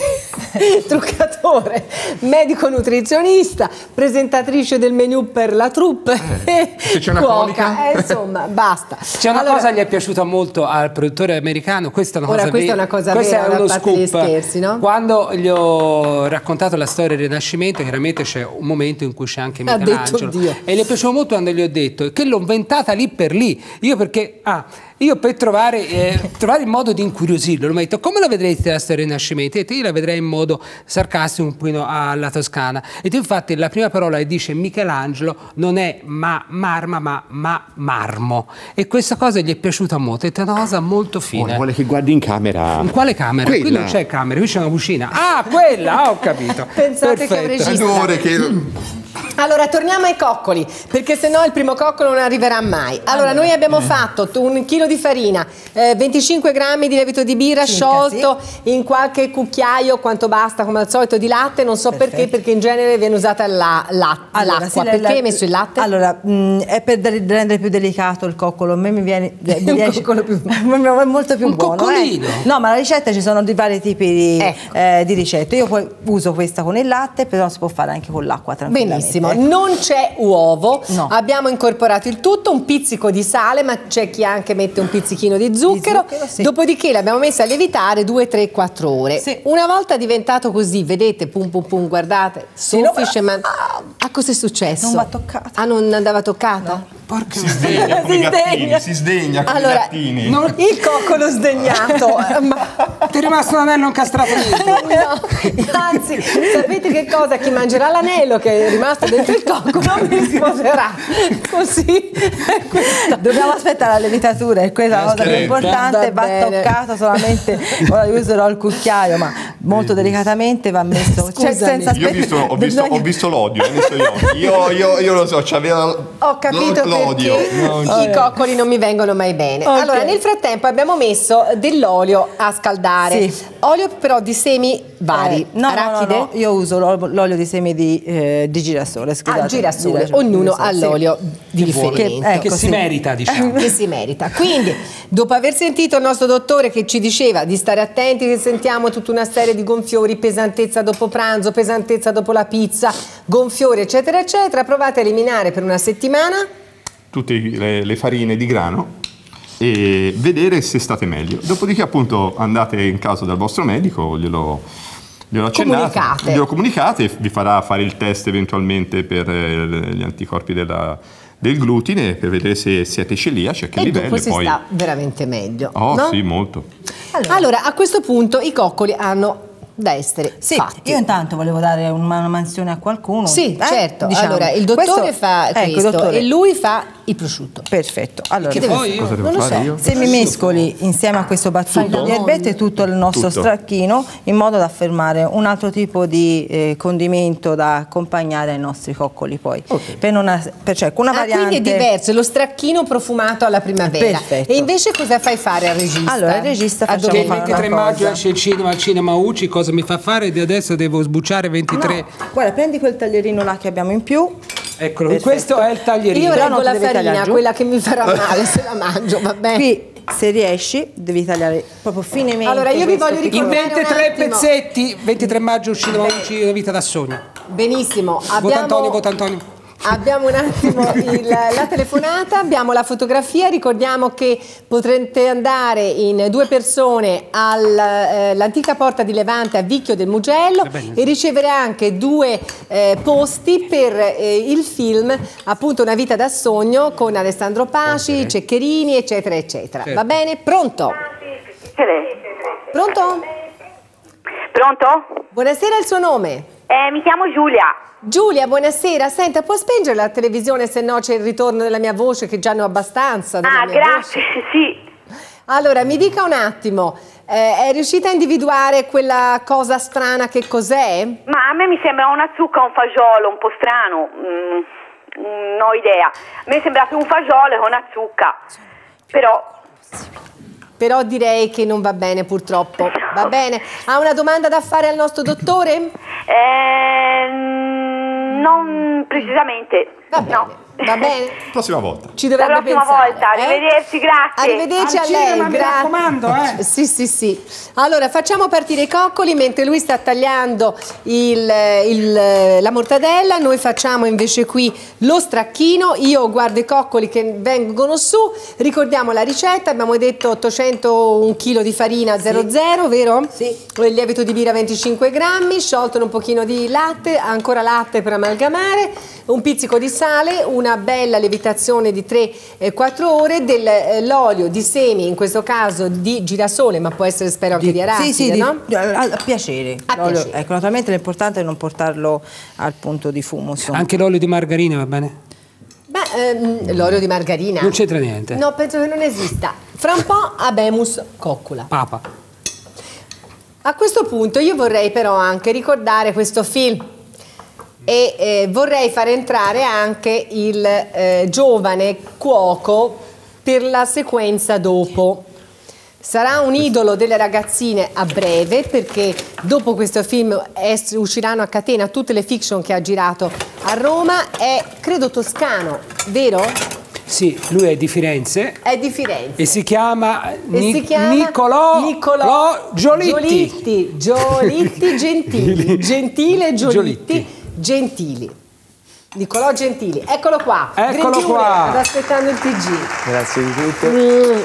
A: truccatore, medico nutrizionista, presentatrice del menù per la troupe,
D: se c'è una
A: cuoca,
D: comica.
A: eh, insomma, basta.
C: C'è una
A: Allora,
C: cosa che gli è piaciuta molto al produttore americano, questa è una
A: Ora,
C: cosa
A: questa è
C: vera,
A: una cosa
C: questo
A: vera,
C: è uno
A: a parte gli
C: scoop.
A: scherzi, no?
C: Quando gli ho raccontato la storia del Rinascimento, chiaramente c'è un momento in cui c'è anche
A: Ha detto
C: Michelangelo
A: Dio.
C: e gli è piaciuto molto quando gli ho detto che l'ho inventata lì per lì. Io perché ah, io per trovare, eh, trovare il modo di incuriosirlo, mi ha detto come la vedrete la storia del Rinascimento? E io la vedrei in modo sarcastico un pochino alla toscana. E tu infatti la prima parola che dice Michelangelo non è ma marma ma, ma marmo. E questa cosa gli è piaciuta molto, è una cosa molto fine.
E: Oh, vuole che guardi in camera.
C: In quale camera?
E: Quella.
C: Qui non c'è camera, qui c'è una cucina. Ah, quella, ah, ho capito.
A: Pensate che
C: Perfetto.
A: regista.
D: Amore, che
A: Allora, torniamo ai coccoli, perché se no il primo coccolo non arriverà mai. Allora, noi abbiamo fatto un chilo di farina, eh, venticinque grammi di lievito di birra
B: Circa,
A: sciolto in qualche cucchiaio, quanto basta come al solito di latte, non so
B: Perfetto.
A: perché, perché in genere viene usata la, la,
B: Allora,
A: l'acqua.
B: sì, la-
A: Perché
B: la-
A: hai messo il latte?
B: Allora, mh, è per dare- rendere più delicato il coccolo. A me mi viene, mi
A: Un
B: viene-
A: coccolo più-
B: è molto più
C: Un
B: buono.
C: coccolino.
B: eh. No, ma la ricetta ci sono di vari tipi di,
A: Ecco.
B: eh, di ricette. Io poi uso questa con il latte, però si può fare anche con l'acqua tranquillamente.
A: Benissimo,
B: ecco.
A: non c'è uovo,
B: No.
A: abbiamo incorporato il tutto, un pizzico di sale, ma c'è chi anche mette un pizzichino di zucchero,
B: zucchero, sì.
A: dopodiché l'abbiamo messa a lievitare due, tre, quattro ore.
B: Sì.
A: Una volta diventato così, vedete, pum pum pum, guardate,
B: Sì, no,
A: soffice,
B: ma-
A: ma... Ah, cos'è successo?
B: Non va toccata.
A: Ah, non andava toccata?
C: Porca
D: si sdegna come i
A: Si
D: gattini,
A: sdegna.
D: si sdegna come i
A: Allora,
D: gattini.
C: non-
A: il coccolo sdegnato, eh, ma...
C: Ti è rimasto un anello incastrato dentro.
A: No, anzi, sapete che cosa? Chi mangerà l'anello che è rimasto dentro il coccolo mi sposerà. Così è questa.
B: Dobbiamo aspettare la lievitatura, è quella la cosa più
D: Aspetta.
B: importante,
A: Va
B: va
A: bene.
B: toccato solamente, ora io userò il cucchiaio, ma molto delicatamente va messo, cioè,
A: Scusami.
B: senza
D: Io ho
B: aspettare.
D: visto, ho visto, ho visto l'odio, ho visto gli occhi. Io, io, io lo so, c'aveva
A: Ho capito
D: l'odio.
A: perché
D: No,
A: i coccoli non mi vengono mai bene.
B: Ok.
A: Allora, nel frattempo abbiamo messo dell'olio a scaldare.
B: Sì.
A: Olio però di semi vari.
B: Eh, no, no, no,
A: Arachide?
B: no, io uso l'ol- l'olio di semi di, eh, di girasole, scusate.
A: Ah, girasole,
B: Girasole,
A: ognuno
B: girasole,
A: ha
B: sì.
A: l'olio di
C: Che vuole.
A: riferimento.
B: Ecco,
C: Che si
B: sì.
C: merita, diciamo.
A: Che si merita. Quindi, dopo aver sentito il nostro dottore che ci diceva di stare attenti, che sentiamo tutta una serie di gonfiori, pesantezza dopo pranzo, pesantezza dopo la pizza, gonfiori, eccetera, eccetera, provate a eliminare per una settimana.
D: tutte le, le farine di grano e vedere se state meglio. Dopodiché appunto andate in casa dal vostro medico, glielo, glielo accennate,
A: Comunicate.
D: glielo comunicate, vi farà fare il test eventualmente per eh, gli anticorpi della, del glutine per vedere se siete celiaci, a che
A: E
D: livello.
A: dopo si
D: poi...
A: sta veramente meglio.
D: Oh
A: no?
D: sì, molto.
A: Allora. allora, a questo punto i coccoli hanno da essere
B: Sì,
A: fatti.
B: io intanto volevo dare una mansione a qualcuno.
A: Sì,
B: eh,
A: certo.
B: diciamo.
A: Allora, il dottore
B: Questo-
A: fa
B: ecco, il
A: questo
B: dottore.
A: e lui fa il prosciutto.
B: Perfetto. Allora,
C: Che poi io?
D: Cosa devo
A: Non lo
D: fare
A: so.
D: io?
B: se mi mescoli insieme a questo battito
A: Tutto?
B: di erbette tutto il nostro
D: Tutto.
B: stracchino in modo da affermare un altro tipo di eh, condimento da accompagnare ai nostri coccoli poi.
D: Ok.
B: Per una, per, cioè, con una
A: Ah,
B: variante.
A: quindi è diverso, lo stracchino profumato alla primavera.
B: Perfetto.
A: E invece cosa fai fare al regista?
B: Allora, il regista
A: A
B: facciamo
A: dove
C: Che il
B: fare una
C: ventitré maggio
B: cosa.
C: esce il cinema al cinema Uci, cosa mi fa fare? Di adesso devo sbucciare ventitré.
B: No, guarda, prendi quel taglierino là che abbiamo in più.
C: Eccolo,
B: Perfetto.
C: questo è il taglierino.
A: Io
B: Però
A: reggo
B: non ti
A: la
B: devi
A: farina,
B: tagliare giù.
A: quella che mi farà male se la mangio, va bene?
B: Qui, se riesci, devi tagliare proprio finemente.
A: Allora, io vi
B: questo
A: voglio
B: piccolo-
C: In
A: ricordare
C: ventitré
A: un attimo.
C: pezzetti, ventitré maggio il cinema Uci, una vita da sogno.
A: Benissimo,
C: Vota
A: abbiamo...
C: Antonio, vota Antonio.
A: Abbiamo un attimo il, la telefonata, abbiamo la fotografia, ricordiamo che potrete andare in due persone all'antica eh, porta di Levante a Vicchio del Mugello e ricevere anche due eh, posti per eh, il film appunto Una vita da sogno con Alessandro Paci, okay. Ceccherini eccetera eccetera. Certo. Va bene? Pronto? Pronto?
E: Pronto?
A: Buonasera, il suo nome?
E: Eh, mi chiamo Giulia.
A: Giulia, buonasera. Senta, può spengere la televisione se no c'è il ritorno della mia voce che già ne ho abbastanza.
E: Ah, grazie,
A: voce.
E: sì.
A: Allora, mi dica un attimo, eh, è riuscita a individuare quella cosa strana che cos'è?
E: Ma a me mi sembra una zucca, un fagiolo, un po' strano, mm, non ho idea. A me sembra più un fagiolo che una zucca, però...
A: Però direi che non va bene purtroppo. Va bene? Ha una domanda da fare al nostro dottore?
E: Eh, non precisamente.
A: Va bene.
E: No.
A: Va bene?
D: Prossima volta.
A: Ci dovrebbe
E: La prossima
A: pensare,
E: volta,
A: eh?
E: arrivederci, grazie.
A: Arrivederci
C: Al
A: a lei,
C: cinema, mi
A: grazie.
C: raccomando, eh.
A: Sì, sì, sì. Allora, facciamo partire i coccoli mentre lui sta tagliando il, il, la mortadella, noi facciamo invece qui lo stracchino, io guardo i coccoli che vengono su, ricordiamo la ricetta, abbiamo detto ottocentoun chilogrammi di farina zero zero, vero?
B: Sì.
A: Il lievito di birra venticinque grammi, sciolto in un pochino di latte, ancora latte per amalgamare, un pizzico di sale, una bella lievitazione di tre quattro ore, dell'olio di semi, in questo caso di girasole, ma può essere spero anche di, di arachide,
B: sì, sì,
A: no?
B: Di, a, a piacere.
A: A piacere.
B: Ecco, naturalmente l'importante è non portarlo al punto di fumo. Insomma.
C: Anche l'olio di margarina va bene?
A: Beh, ehm, l'olio di margarina.
C: Non c'entra niente.
A: No, penso che non esista. Fra un po' abemus coccola.
C: Papa.
A: A questo punto io vorrei però anche ricordare questo film e eh, vorrei far entrare anche il eh, giovane cuoco per la sequenza dopo. Sarà un idolo delle ragazzine a breve perché dopo questo film es- usciranno a catena tutte le fiction che ha girato a Roma. È credo toscano, vero?
C: Sì, lui è di Firenze.
A: È di Firenze.
C: E si chiama,
A: E
C: Ni-
A: si chiama
C: Nicolò,
A: Nicolò
C: Lo- Giolitti.
A: Giolitti, Giolitti Gentili. Gentile Giolitti,
C: Giolitti.
A: Gentili. Nicolò Gentili. Eccolo qua.
C: Eccolo
A: Grentione,
C: qua.
A: sta aspettando il T G.
F: Grazie di tutto.
A: Mm.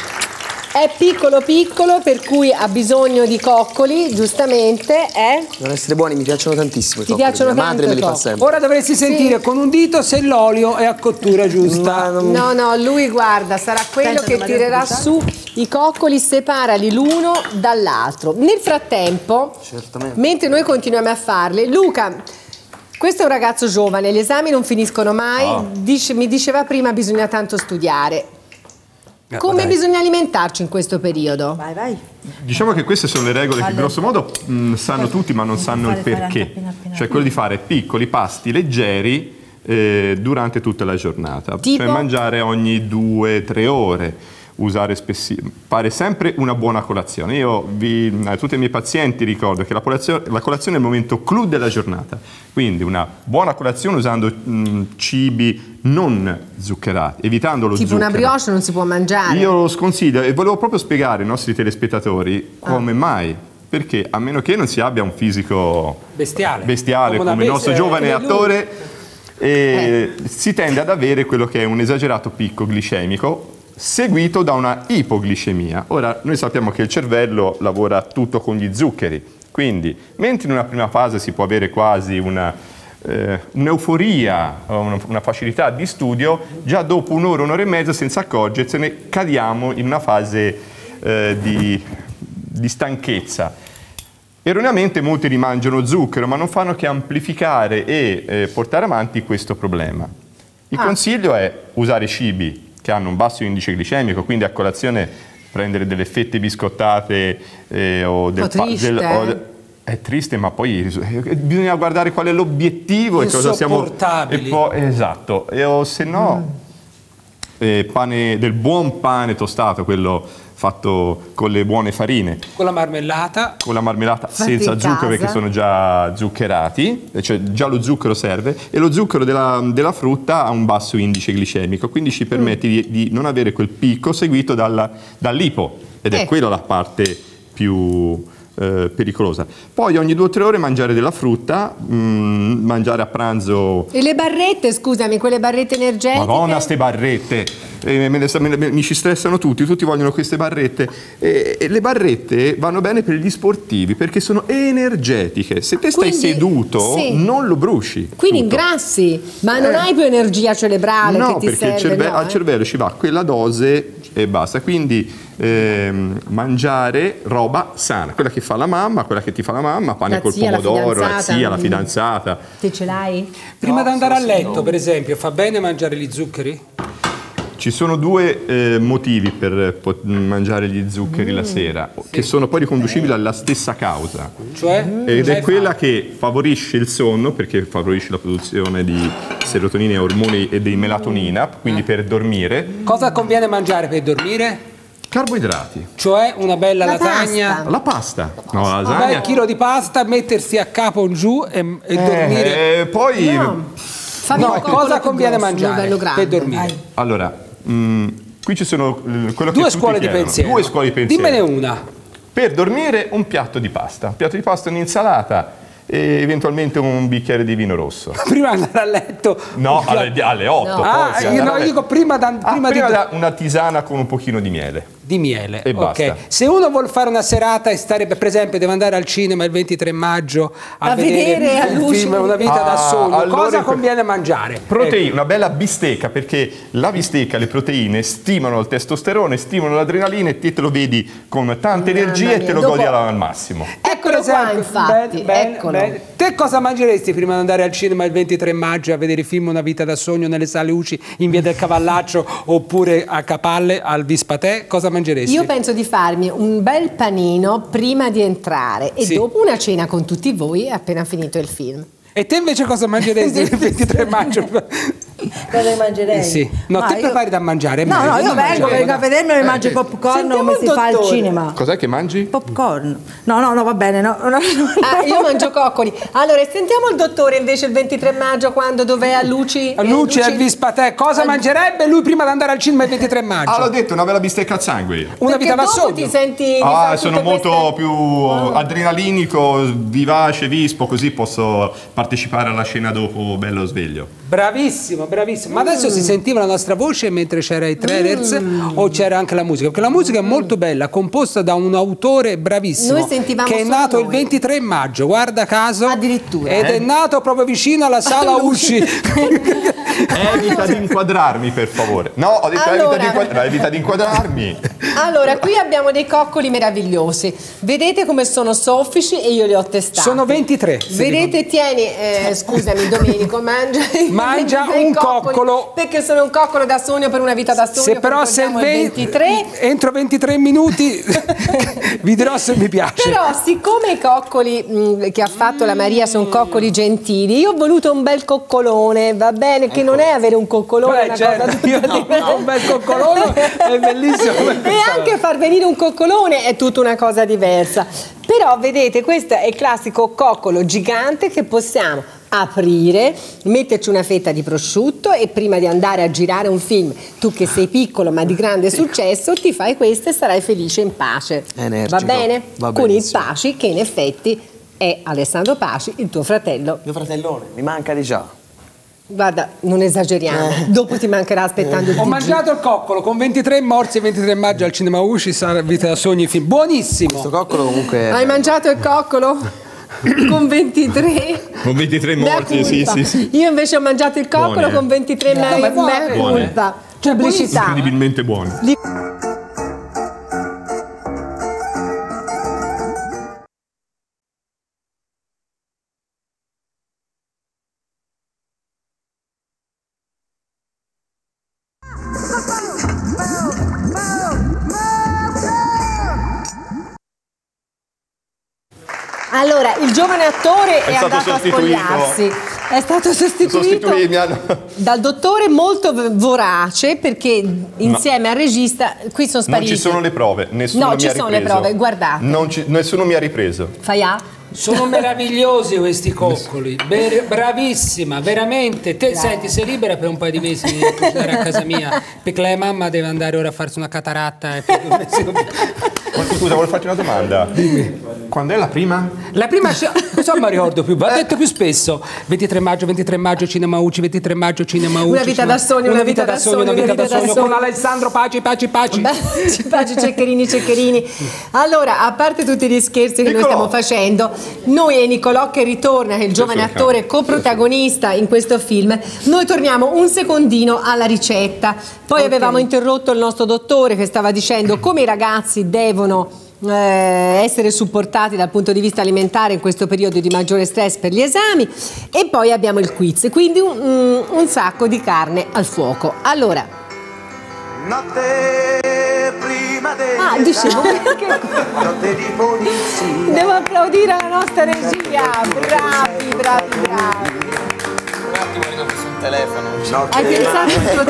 A: È piccolo piccolo per cui ha bisogno di coccoli, giustamente, eh?
F: Devono essere buoni, mi piacciono tantissimo i
A: Ti
F: coccoli.
A: piacciono
F: Mia madre
A: tanto
F: me li
A: i
F: fa
A: coccoli?
F: sempre.
C: Ora dovresti sentire con un dito se l'olio è a cottura giusta.
F: Ma non-
A: No, no, lui guarda, sarà quello
B: Senta,
A: che
B: Maria
A: tirerà
B: Lucia.
A: su i coccoli, separali l'uno dall'altro. Nel frattempo,
F: Certamente.
A: mentre noi continuiamo a farli, Luca, questo è un ragazzo giovane, gli esami non finiscono mai,
D: Ah.
A: dice- mi diceva prima bisogna tanto studiare.
C: Eh,
A: Come
C: dai.
A: bisogna alimentarci in questo periodo?
B: Vai, vai.
D: Diciamo che queste sono le regole che grosso modo mh, sanno tutti ma non sanno il
B: fare fare
D: perché.
B: anche appena appena.
D: Cioè quello di fare piccoli pasti leggeri eh, durante tutta la giornata.
A: Tipo?
D: Cioè mangiare ogni due tre ore, usare spessi, fare sempre una buona colazione. Io vi, a tutti i miei pazienti ricordo che la colazione, la colazione è il momento clou della giornata. Quindi una buona colazione usando mh, cibi non zuccherati, evitando lo
A: Tipo
D: zucchero.
A: una brioche non si può mangiare?
D: Io lo sconsiglio e volevo proprio spiegare ai nostri telespettatori come
A: Ah.
D: mai. Perché a meno che non si abbia un fisico
C: Bestiale.
D: bestiale
C: Come
D: come,
C: una
D: il nostro
C: bestia,
D: giovane
C: come lui.
D: attore, eh, si tende ad avere quello che è un esagerato picco glicemico seguito da una ipoglicemia. Ora, noi sappiamo che il cervello lavora tutto con gli zuccheri, quindi mentre in una prima fase si può avere quasi una eh, un'euforia, una, una facilità di studio, già dopo un'ora, un'ora e mezza, senza accorgersene, cadiamo in una fase eh, di, di stanchezza. Erroneamente molti rimangiano zucchero, ma non fanno che amplificare e eh, portare avanti questo problema. Il
A: Ah.
D: consiglio è usare cibi che hanno un basso indice glicemico, quindi a colazione prendere delle fette biscottate eh, o del
A: Un po' triste,
D: del- o
A: eh?
D: de- è triste, ma poi eh, bisogna guardare qual è l'obiettivo e cosa siamo.
C: Insopportabili.
D: E poi, esatto, e, o se no, eh, pane, del buon pane tostato, quello fatto con le buone farine,
C: Con la marmellata.
D: con la marmellata
A: Fatti
D: senza
A: in
D: zucchero
A: casa.
D: perché sono già zuccherati, cioè già lo zucchero serve, e lo zucchero della, della frutta ha un basso indice glicemico, quindi ci permette di, di non avere quel picco seguito dalla- dall'ipo, ed è
A: Eh.
D: quella la parte più, eh, pericolosa. Poi ogni due o tre ore mangiare della frutta, mh, mangiare a pranzo.
A: E le barrette, scusami, quelle barrette energetiche?
D: Madonna, ste barrette, eh, me ne, me ne, mi ci stressano tutti, tutti vogliono queste barrette. E, e le barrette vanno bene per gli sportivi perché sono energetiche. Se te stai
A: Quindi,
D: seduto,
A: sì.
D: non lo bruci.
A: Quindi
D: tutto.
A: ingrassi, ma non
D: Eh.
A: hai più energia cerebrale
D: No,
A: che ti
D: perché
A: serve?
D: il cerve-
A: no,
D: al
A: eh?
D: cervello ci va quella dose e basta. Quindi ehm, mangiare roba sana, quella che fa la mamma, quella che ti fa la mamma, pane
A: La
D: col
A: zia, la
D: pomodoro, la
A: fidanzata.
D: zia, la
A: Mm.
D: fidanzata.
A: Te ce l'hai?
C: Prima
F: No,
C: di andare a
F: sì,
C: letto,
F: no.
C: per esempio, fa bene mangiare gli zuccheri?
D: Ci sono due eh, motivi per pot- mangiare gli zuccheri
A: Mm.
D: la sera, che sono poi riconducibili alla stessa causa.
C: Cioè?
D: Ed
C: Cioè
D: è quella
C: fa-
D: che favorisce il sonno, perché favorisce la produzione di serotonina, ormoni e di melatonina, quindi per dormire.
C: Cosa conviene mangiare per dormire?
D: Carboidrati.
C: Cioè una bella
A: La
C: lasagna,
A: pasta.
D: La pasta. No, la
C: un
D: lasagna.
C: bel chilo di pasta, mettersi a capo in giù e, e dormire.
D: Eh, poi,
A: No. Fammi
C: No,
A: un coccolo
C: cosa
A: più
C: conviene
A: grosso, un
C: mangiare
A: bello grande.
C: per dormire?
D: allora, mh, qui ci sono eh, quello che
C: Due
D: tutti
C: scuole di
D: chiedono.
C: pensiero.
D: Due scuole di pensiero.
C: Dimmene una.
D: Per dormire un piatto di pasta, un piatto di pasta, un'insalata e eventualmente un bicchiere di vino rosso.
C: Prima di andare a letto.
D: No, alle, alle otto.
C: Ah,
D: poi, sì,
C: io,
D: andare
C: no,
D: a
C: io
D: letto.
C: dico prima, da,
D: Ah,
C: prima
D: prima
C: di,
D: da una tisana con un pochino di miele.
C: di miele.
D: E
C: ok.
D: basta.
C: Se uno vuole fare una serata e stare, per esempio, deve andare al cinema il ventitré maggio a,
A: A vedere a
C: un
A: luci
C: film
A: di-
C: Una vita da
D: Ah,
C: sogno,
D: allora
C: cosa
D: in que-
C: conviene mangiare?
D: Proteine, una bella bistecca, perché la bistecca, le proteine stimolano il testosterone, stimolano l'adrenalina e te te lo vedi con tanta
A: Mamma
D: energia e
A: mia,
D: te lo
A: dopo-
D: godi alla- al massimo.
A: Eccolo
C: Per
A: qua,
C: esempio,
A: infatti,
C: bene, bene,
A: eccolo.
C: bene. Te cosa mangeresti prima di andare al cinema il ventitré maggio a vedere il film Una vita da sogno nelle sale U C I in via del Cavallaccio oppure a Capalle al Vispatè? Cosa mangeresti?
A: Io penso di farmi un bel panino prima di entrare e
C: Sì.
A: dopo una cena con tutti voi appena finito il film.
C: E te invece cosa mangeresti il ventitré maggio?
B: Cosa mangerei?
C: Sì. No,
B: Ma
C: te
B: io-
C: prepari da mangiare. è
B: No,
C: meglio,
B: no, io
C: non
B: vengo,
C: mangiare,
B: vengo a
C: no.
B: vedermi e mangio i popcorn
A: Sentiamo
B: come
A: il
B: si fa al
A: dottore.
B: cinema.
D: Cos'è che mangi?
B: Popcorn. No, no, no, va bene. No, no, no,
A: Ah, io mangio coccoli. Allora, sentiamo il dottore invece il ventitré maggio quando dov'è a Luci?
C: A Luci al Vispatè, cosa mangerebbe lui prima di andare al cinema il ventitré maggio?
D: Ah, l'ho detto, una bella bistecca al sangue io.
C: Una
A: Perché
C: vita da
A: dopo
C: sogno.
A: ti senti di
D: Ah,
A: fare
D: sono
A: tutte
D: molto
A: queste-
D: più adrenalinico, vivace, vispo, così posso partecipare alla scena dopo bello sveglio.
C: Bravissimo, bravissimo. Ma adesso si sentiva la nostra voce mentre c'era i trailers o c'era anche la musica? Perché la musica è molto bella, composta da un autore bravissimo
A: Noi sentivamo
C: che è
A: solo
C: nato il
A: noi.
C: ventitré maggio, guarda caso.
A: Addirittura.
C: Ed è nato proprio vicino alla sala U C I.
D: Evita di inquadrarmi, per favore. No, ho detto
A: Allora.
D: evita, di inquadra- evita di inquadrarmi.
A: Allora, qui abbiamo dei coccoli meravigliosi. Vedete come sono soffici e io li ho testati.
C: Sono ventitré. se
A: Vedete, tieni, eh, scusami Domenico, mangia,
C: Mangia
A: ventitré
C: un
A: coccoli,
C: coccolo.
A: perché sono un coccolo da sogno per una vita da sogno.
C: Se però se
A: ricordiamo
C: il
A: il
C: ve-
A: ventitré.
C: entro ventitré minuti vi dirò se mi piace.
A: Però siccome i coccoli mh, che ha fatto la Maria sono coccoli gentili, io ho voluto un bel coccolone, va bene, che non è avere un coccolone, è
C: Beh,
A: una
C: certo,
A: cosa
C: io
A: tutta
C: no,
A: diversa.
C: no, un bel coccolone è bellissimo.
A: E anche far venire un coccolone è tutta una cosa diversa. Però vedete, questo è il classico coccolo gigante che possiamo aprire, metterci una fetta di prosciutto e prima di andare a girare un film, tu che sei piccolo ma di grande successo, ti fai questo e sarai felice in pace.
F: Energico.
A: Va bene?
F: Va
A: Con il
F: benissimo.
A: Paci, che in effetti è Alessandro Paci, il tuo fratello.
F: Mio fratellone, mi manca di già.
A: Guarda, non esageriamo, dopo ti mancherà aspettando il
C: Ho
A: T G.
C: mangiato il coccolo con ventitré morsi e ventitré maggio al cinema U C I, sarà vita da sogni film. Buonissimo.
F: Questo coccolo comunque...
A: Hai mangiato il coccolo? Con ventitré?
D: Con ventitré
A: Mea
D: morti, sì,
A: culpa.
D: sì, sì.
A: Io invece ho mangiato il coccolo
D: Buoni, eh.
A: con ventitré mea,
C: ma è buono,
A: mea
C: eh.
A: culpa. Cioè, pubblicità.
D: Incredibilmente buoni.
A: Allora, il giovane attore è,
D: È stato
A: andato a
D: sostituito.
A: spogliarsi. È stato sostituito
D: Sostituì, mi hanno...
A: dal dottore molto v- vorace perché insieme al regista qui sono
D: Non
A: spariti.
D: ci sono le prove, nessuno
A: No,
D: mi
A: ci
D: ha
A: sono le
D: ripreso.
A: prove, guardate.
D: Non ci- nessuno mi ha ripreso.
A: Fai A?
C: Sono meravigliosi questi coccoli, Ber- bravissima, veramente. Te senti, sei libera per un paio di mesi di andare a casa mia, perché la mamma deve andare ora a farsi una cataratta. E
D: Scusa, volevo farti una domanda. Dimmi. Quando è la prima?
C: La prima, non mi ricordo più, va detto più spesso. ventitré maggio, ventitré maggio, Cinema Ucci, ventitré maggio, Cinema Ucci.
A: Una vita da sogno,
C: una vita da sogno, una vita da sogno, con Alessandro Paci, Paci, Paci.
A: Paci, Ceccherini, Ceccherini. Allora, a parte tutti gli scherzi che noi stiamo facendo, noi e Nicolò che ritorna, che è il giovane attore coprotagonista in questo film, noi torniamo un secondino alla ricetta. Poi okay. avevamo interrotto il nostro dottore che stava dicendo come i ragazzi devono eh, essere supportati dal punto di vista alimentare in questo periodo di maggiore stress per gli esami, e poi abbiamo il quiz, quindi un, un, un sacco di carne al fuoco. Allora,
G: notte prima del
A: ah, dicevo che
G: notte di polizia.
A: Devo applaudire la nostra regia, bravi, bravi, bravi.
F: Un attimo, arrivo sul telefono.
A: Hai pensato al tuo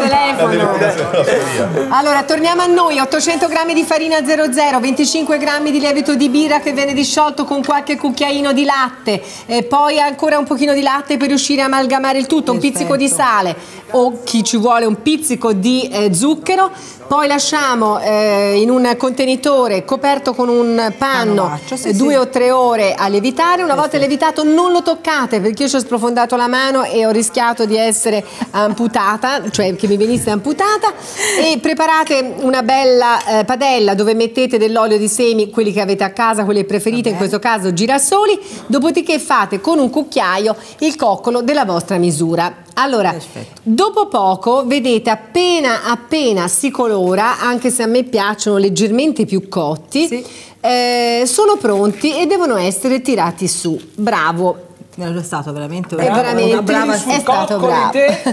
A: telefono? Allora, torniamo a noi. ottocento grammi di farina zero zero, venticinque grammi di lievito di birra che viene disciolto con qualche cucchiaino di latte, e poi ancora un pochino di latte per riuscire a amalgamare il tutto, un pizzico di sale o chi ci vuole un pizzico di eh, zucchero. Poi lasciamo eh, in un contenitore coperto con un panno Canovaccio, sì, due sì. o tre ore a lievitare. Una volta lievitato non lo toccate, perché io ci ho sprofondato la mano e ho rischiato di essere amputata, cioè che mi venisse amputata. E preparate una bella eh, padella dove mettete dell'olio di semi, quelli che avete a casa, quelli preferiti, in questo caso girasoli. Dopodiché fate con un cucchiaio il coccolo della vostra misura. Allora, perfetto. Dopo poco, vedete, appena appena si colora, anche se a me piacciono leggermente più cotti, sì. eh, sono pronti e devono essere tirati su. Bravo.
B: È stato veramente,
A: è veramente
B: brava,
A: è stato bravo.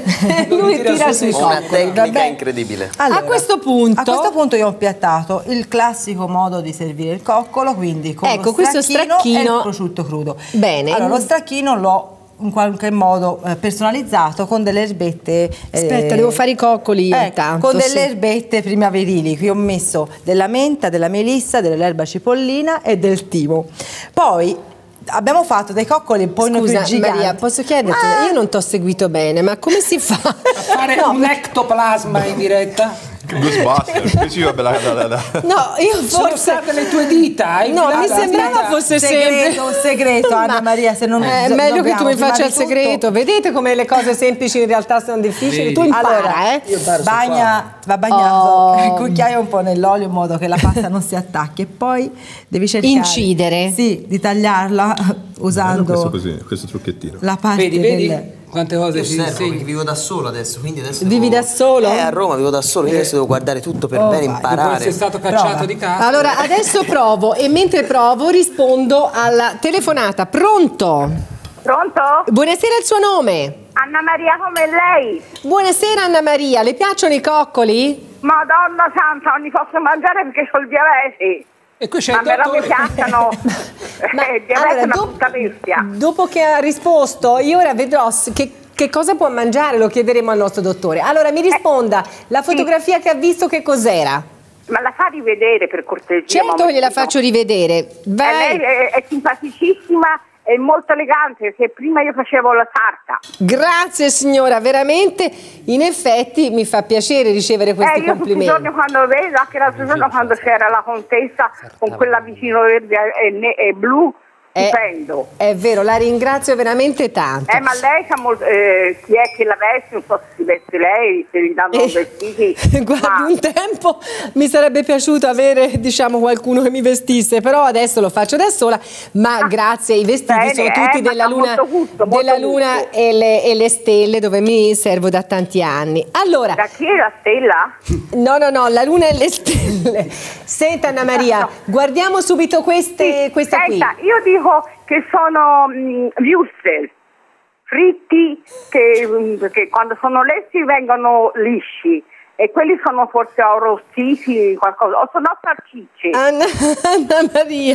A: Lui tira sui coccoli.
F: Una tecnica incredibile.
B: Allora,
A: a questo punto
B: a questo punto io ho piattato il classico modo di servire il coccolo, quindi con
A: ecco,
B: lo
A: questo
B: stracchino,
A: stracchino
B: e il prosciutto crudo.
A: Bene.
B: Allora, lo stracchino l'ho in qualche modo eh, personalizzato con delle erbette.
A: Aspetta, eh, devo fare i coccoli io,
B: ecco,
A: intanto,
B: con delle
A: sì.
B: erbette primaverili. Qui ho messo della menta, della melissa, dell'erba cipollina e del timo. Poi abbiamo fatto dei coccoli un po' più giganti.
A: Maria, posso chiederti? Ah. Io non ti ho seguito bene, ma come si fa
C: a fare no. un ectoplasma in diretta?
D: Ghostbusters, la, la, la.
A: No, io forse
C: sono state le tue dita.
A: No, mi sembrava fosse
B: segreto, un segreto, Anna Maria. Se non
A: è meglio dobbiamo, che tu mi faccia il segreto. Tutto. Vedete come le cose semplici in realtà sono difficili. Vedi. Tu impara,
B: allora,
A: eh?
B: Bagna, va bagnato oh. il cucchiaio un po' nell'olio in modo che la pasta non si attacchi, e poi devi cercare
A: incidere.
B: Sì, di tagliarla usando
D: questo, così, questo trucchettino.
B: La parte
C: vedi,
B: del...
C: vedi? Quante cose
F: io
C: ci
F: servo,
C: insegni.
F: perché vivo da solo adesso, quindi adesso
A: vivi
F: devo...
A: da solo?
F: Eh, a Roma vivo da solo, quindi adesso devo guardare tutto per
B: oh,
F: bene
B: vai,
F: imparare.
C: Sei stato cacciato
B: Prova.
C: di casa.
A: Allora adesso provo, e mentre provo rispondo alla telefonata. Pronto?
E: Pronto?
A: Buonasera, il suo nome?
E: Anna Maria, come lei?
A: Buonasera Anna Maria, le piacciono i coccoli?
E: Madonna santa, non li posso mangiare perché ho il diabete.
C: E qui c'è
E: ma
C: il
E: però
C: dottore.
E: mi piacciono.
A: Ma,
E: eh, il
A: allora,
E: è una
A: do-
E: brutta bestia.
A: Dopo che ha risposto, io ora vedrò che, che cosa può mangiare, lo chiederemo al nostro dottore. Allora mi risponda, eh, la fotografia sì. che ha visto che cos'era?
E: Ma la fa rivedere per cortesia?
A: Certo che gliela faccio rivedere. Vai.
E: Eh, lei è, è simpaticissima. È molto elegante, che prima io facevo la sarta.
A: Grazie signora, veramente, in effetti mi fa piacere ricevere questi
E: eh, io
A: complimenti.
E: Tutti i giorni quando vedo, anche l'altro giorno quando c'era la contessa con quell'abitino verde e, e blu, stupendo.
A: È, è vero, la ringrazio veramente tanto.
E: Eh, ma lei sa molto, eh, chi è che la veste? Non so se si veste lei, se gli danno eh, vestiti.
A: Guardi,
E: ma...
A: un tempo mi sarebbe piaciuto avere, diciamo, qualcuno che mi vestisse, però adesso lo faccio da sola, ma ah, grazie, i vestiti bene, sono tutti
E: eh,
A: della luna,
E: gusto,
A: della luna e, le, e le stelle, dove mi servo da tanti anni. Allora,
E: da chi è la stella?
A: No, no, no, la luna e le stelle. Senta Anna Maria, no. guardiamo subito queste,
E: sì,
A: questa
E: senta,
A: qui.
E: Io dico che sono mh, wurstel, fritti che, mh, che quando sono lessi vengono lisci,
H: e quelli sono forse arrostiti, qualcosa, o sono salsicce.
A: Anna, Anna Maria,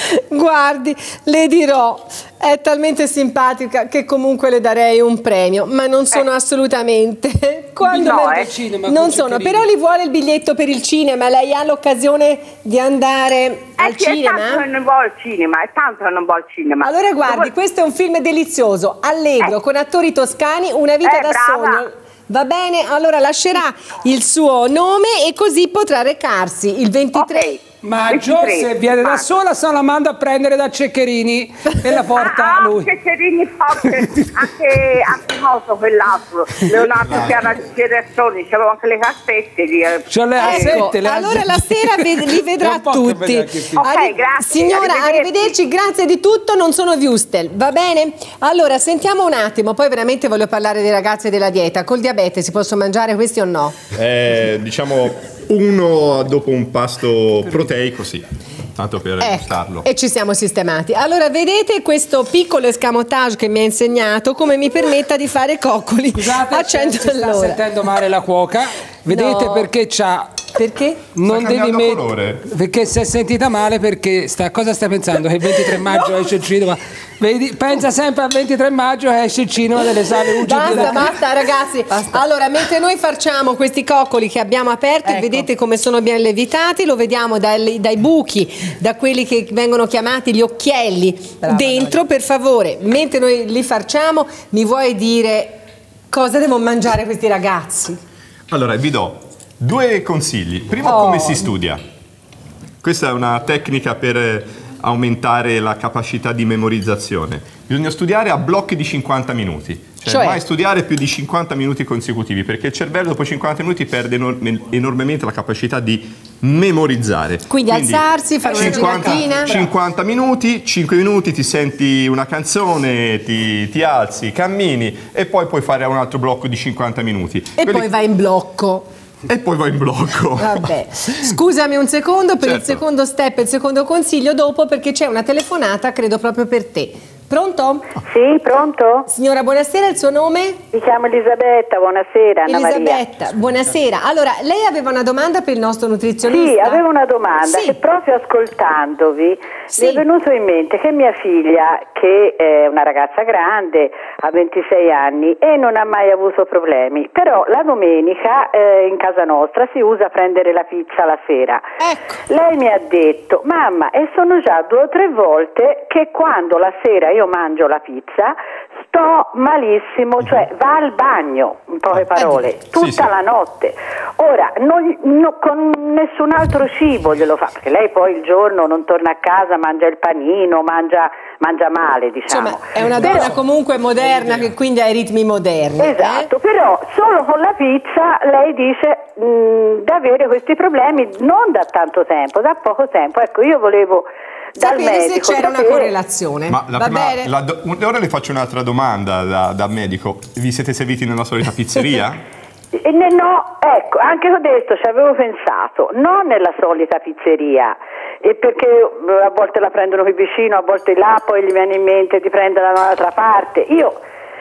A: guardi, le dirò, è talmente simpatica che comunque le darei un premio, ma non sono eh. assolutamente. Quando
H: no,
A: me...
H: eh.
C: cinema,
A: non sono, però li vuole il biglietto per il cinema, lei ha l'occasione di andare
H: eh
A: al
H: sì,
A: cinema?
H: È tanto che non vuole al cinema, è tanto che non vuole al cinema.
A: Allora guardi, questo è un film delizioso, allegro,
H: eh.
A: con attori toscani, una vita
H: eh,
A: da
H: brava.
A: sogno. Va bene? Allora lascerà il suo nome e così potrà recarsi il ventitré.
H: Okay.
C: Ma
H: ventitré,
C: Gio, se viene da sola, se la manda a prendere da Ceccherini e la porta
H: ah,
C: lui.
H: Ceccherini forte, anche anche noto quell'altro, Leonardo Chiara Direzioni, c'avevo anche le cassette di,
C: C'ho le
A: Ecco,
C: assette, le
A: allora
C: assette.
A: la sera ve- li vedrà tutti.
H: Ok,
A: Arri-
H: grazie.
A: Signora, arrivederci.
H: arrivederci,
A: grazie di tutto, non sono Wustel, va bene? Allora, sentiamo un attimo, poi veramente voglio parlare dei ragazzi della dieta. Col diabete si possono mangiare questi o no?
D: Eh, diciamo uno dopo un pasto proteico, sì. Tanto per
A: Ecco,
D: gustarlo.
A: e ci siamo sistemati. Allora, vedete questo piccolo escamotage che mi ha insegnato come mi permetta di fare coccoli
C: Scusate,
A: a cento
C: si sta
A: all'ora.
C: sentendo male la cuoca. Vedete
A: No.
C: perché c'ha...
A: Perché?
C: Non
D: Sta
C: devi
D: cambiando
C: mettere
D: colore.
C: perché si è sentita male perché sta, cosa stai pensando? Che il ventitré maggio esce il cinema? Vedi, pensa sempre al ventitré maggio esce il cinema delle sale U G D.
A: Basta, basta ragazzi.
B: Basta.
A: Allora, mentre noi facciamo questi coccoli che abbiamo aperti,
B: Ecco.
A: vedete come sono ben levitati, lo vediamo dai, dai buchi, da quelli che vengono chiamati gli occhielli
B: Brava,
A: dentro. Per favore, mentre noi li facciamo, mi vuoi dire cosa devono mangiare questi ragazzi?
D: Allora, vi do due consigli. Primo,
A: Oh.
D: come si studia. Questa è una tecnica per eh, aumentare la capacità di memorizzazione. Bisogna studiare a blocchi di cinquanta minuti. Cioè,
A: Cioè?
D: mai studiare più di cinquanta minuti consecutivi, perché il cervello dopo cinquanta minuti perde enorme- enormemente la capacità di memorizzare.
A: Quindi alzarsi, fare una
D: cinquanta,
A: giratina.
D: cinquanta minuti, cinque minuti, ti senti una canzone, ti, ti alzi, cammini e poi puoi fare un altro blocco di cinquanta minuti.
A: E
D: Quelli-
A: poi vai in blocco.
D: e poi vai in blocco.
A: Vabbè, scusami un secondo per il
D: Certo.
A: secondo step e il secondo consiglio dopo, perché c'è una telefonata, credo proprio per te. Pronto?
I: Sì, pronto?
A: Signora, buonasera, il suo nome?
I: Mi chiamo Elisabetta, buonasera Anna Maria.
A: Elisabetta, buonasera. Allora, lei aveva una domanda per il nostro nutrizionista?
I: Sì, avevo una domanda,
A: Sì.
I: che proprio ascoltandovi
A: Sì.
I: mi è venuto in mente che mia figlia, che è una ragazza grande, ha ventisei anni e non ha mai avuto problemi, però la domenica eh, in casa nostra si usa prendere la pizza la sera.
A: Ecco.
I: Lei mi ha detto, mamma, e sono già due o tre volte che quando la sera io mangio la pizza sto malissimo, cioè va al bagno, in poche parole, tutta
D: Sì, sì.
I: la notte. Ora, non, no- con nessun altro cibo glielo fa, perché lei poi il giorno non torna a casa, mangia il panino, mangia, mangia male, diciamo.
A: Insomma, è una donna
I: Però-
A: comunque moderna che quindi ha i ritmi moderni. eh?
I: Esatto, però solo con la pizza lei dice mh, di avere questi problemi non da tanto tempo, da poco tempo. Ecco, io volevo dal
A: Sapere se
I: medico
A: c'era una
I: sapere-
A: correlazione.
D: Ma la
A: Va
D: prima-
A: bene?
D: la do- ora le faccio un'altra domanda da, da medico. Vi siete serviti nella solita pizzeria?
I: E ne- no, ecco, anche ho detto, ci avevo pensato, non nella solita pizzeria, e perché eh, a volte la prendono qui vicino, a volte là, poi gli viene in mente di prenderla da un'altra parte. Io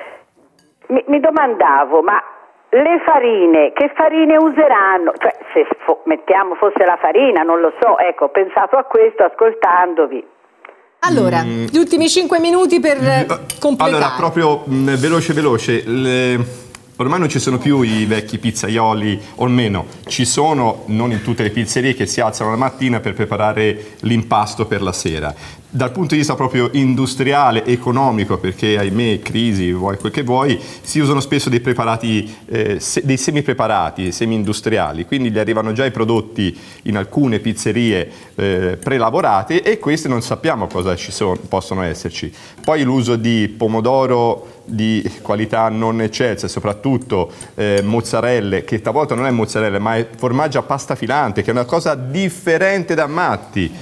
I: mi, mi domandavo, ma le farine, che farine useranno? Cioè, se fo- mettiamo fosse la farina, non lo so, ecco, ho pensato a questo ascoltandovi.
A: Allora,
D: Mm.
A: gli ultimi cinque minuti per eh, completare.
D: Allora, proprio mh, veloce veloce. Le- Ormai non ci sono più i vecchi pizzaioli, o almeno ci sono, non in tutte le pizzerie, che si alzano la mattina per preparare l'impasto per la sera. Dal punto di vista proprio industriale, economico, perché ahimè, crisi, vuoi quel che vuoi, si usano spesso dei preparati, eh, se- dei semi-preparati, semi-industriali, quindi gli arrivano già i prodotti in alcune pizzerie eh, prelavorate e queste non sappiamo cosa ci sono, possono esserci. Poi l'uso di pomodoro di qualità non eccelsa, soprattutto eh, mozzarelle, che talvolta non è mozzarella ma è formaggio a pasta filante, che è una cosa differente da matti.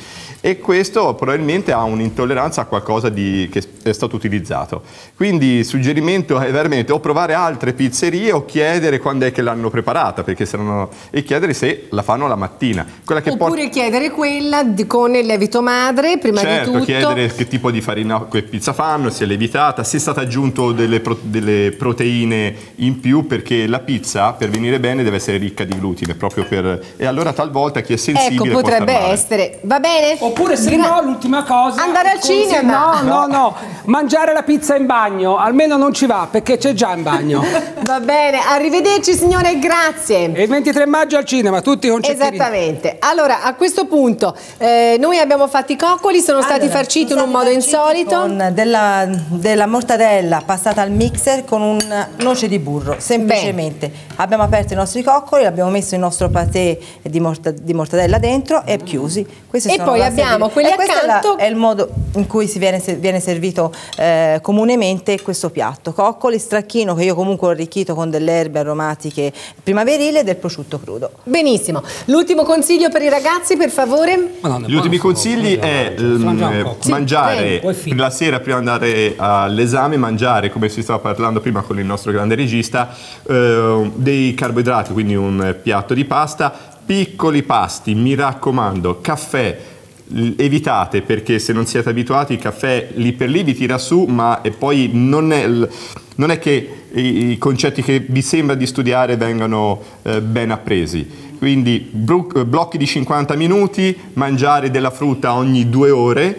D: e questo probabilmente ha un'intolleranza a qualcosa di, che è stato utilizzato. Quindi il suggerimento è veramente o provare altre pizzerie o chiedere quando è che l'hanno preparata, perché saranno, e chiedere se la fanno la mattina. Quella che
A: Oppure
D: porta...
A: chiedere quella di, con il lievito madre, prima
D: certo,
A: di tutto.
D: chiedere che tipo di farina che pizza fanno, se è lievitata, se è stato aggiunto delle, pro, delle proteine in più, perché la pizza per venire bene deve essere ricca di glutine, proprio per... e allora talvolta chi è sensibile
A: ecco, potrebbe
D: può star male.
A: essere, va bene?
C: Oppure se
A: Gra-
C: no, l'ultima cosa,
A: andare al
C: consigli-
A: cinema.
C: no no no mangiare la pizza in bagno, almeno non ci va perché c'è già in bagno.
A: Va bene, arrivederci signore, grazie.
C: E il ventitré maggio al cinema, tutti con ceccherini.
A: Esattamente. Allora, a questo punto eh, noi abbiamo fatto i coccoli, sono stati
B: Allora,
A: farciti in
B: sono
A: un modo
B: stati farciti
A: insolito.
B: con della, della mortadella passata al mixer con un noce di burro, semplicemente. Abbiamo aperto i nostri coccoli, abbiamo messo il nostro patè di, morta, di mortadella dentro e chiusi. Queste
A: E
B: sono
A: poi
B: la
A: abbiamo
B: serie-
A: quelli
B: e questo è la-
A: accanto.
B: È il modo in cui si viene, viene servito eh, comunemente questo piatto. Coccoli, stracchino, che io comunque ho arricchito con delle erbe aromatiche primaverile, e del prosciutto crudo.
A: Benissimo. L'ultimo consiglio per i ragazzi, per favore?
C: Madonna,
D: Gli ultimi consigli è
C: mangiare un
D: ehm,
C: po'.
A: Sì,
D: mangiare
C: prego.
D: la sera prima di andare all'esame, mangiare, come si stava parlando prima con il nostro grande regista, eh, dei carboidrati, quindi un piatto di pasta, piccoli pasti, mi raccomando, caffè, l- evitate, perché se non siete abituati il caffè lì per lì vi tira su, ma e poi non è, l- non è che i, i concetti che vi sembra di studiare vengano eh, ben appresi. Quindi blo- blocchi di cinquanta minuti, mangiare della frutta ogni due ore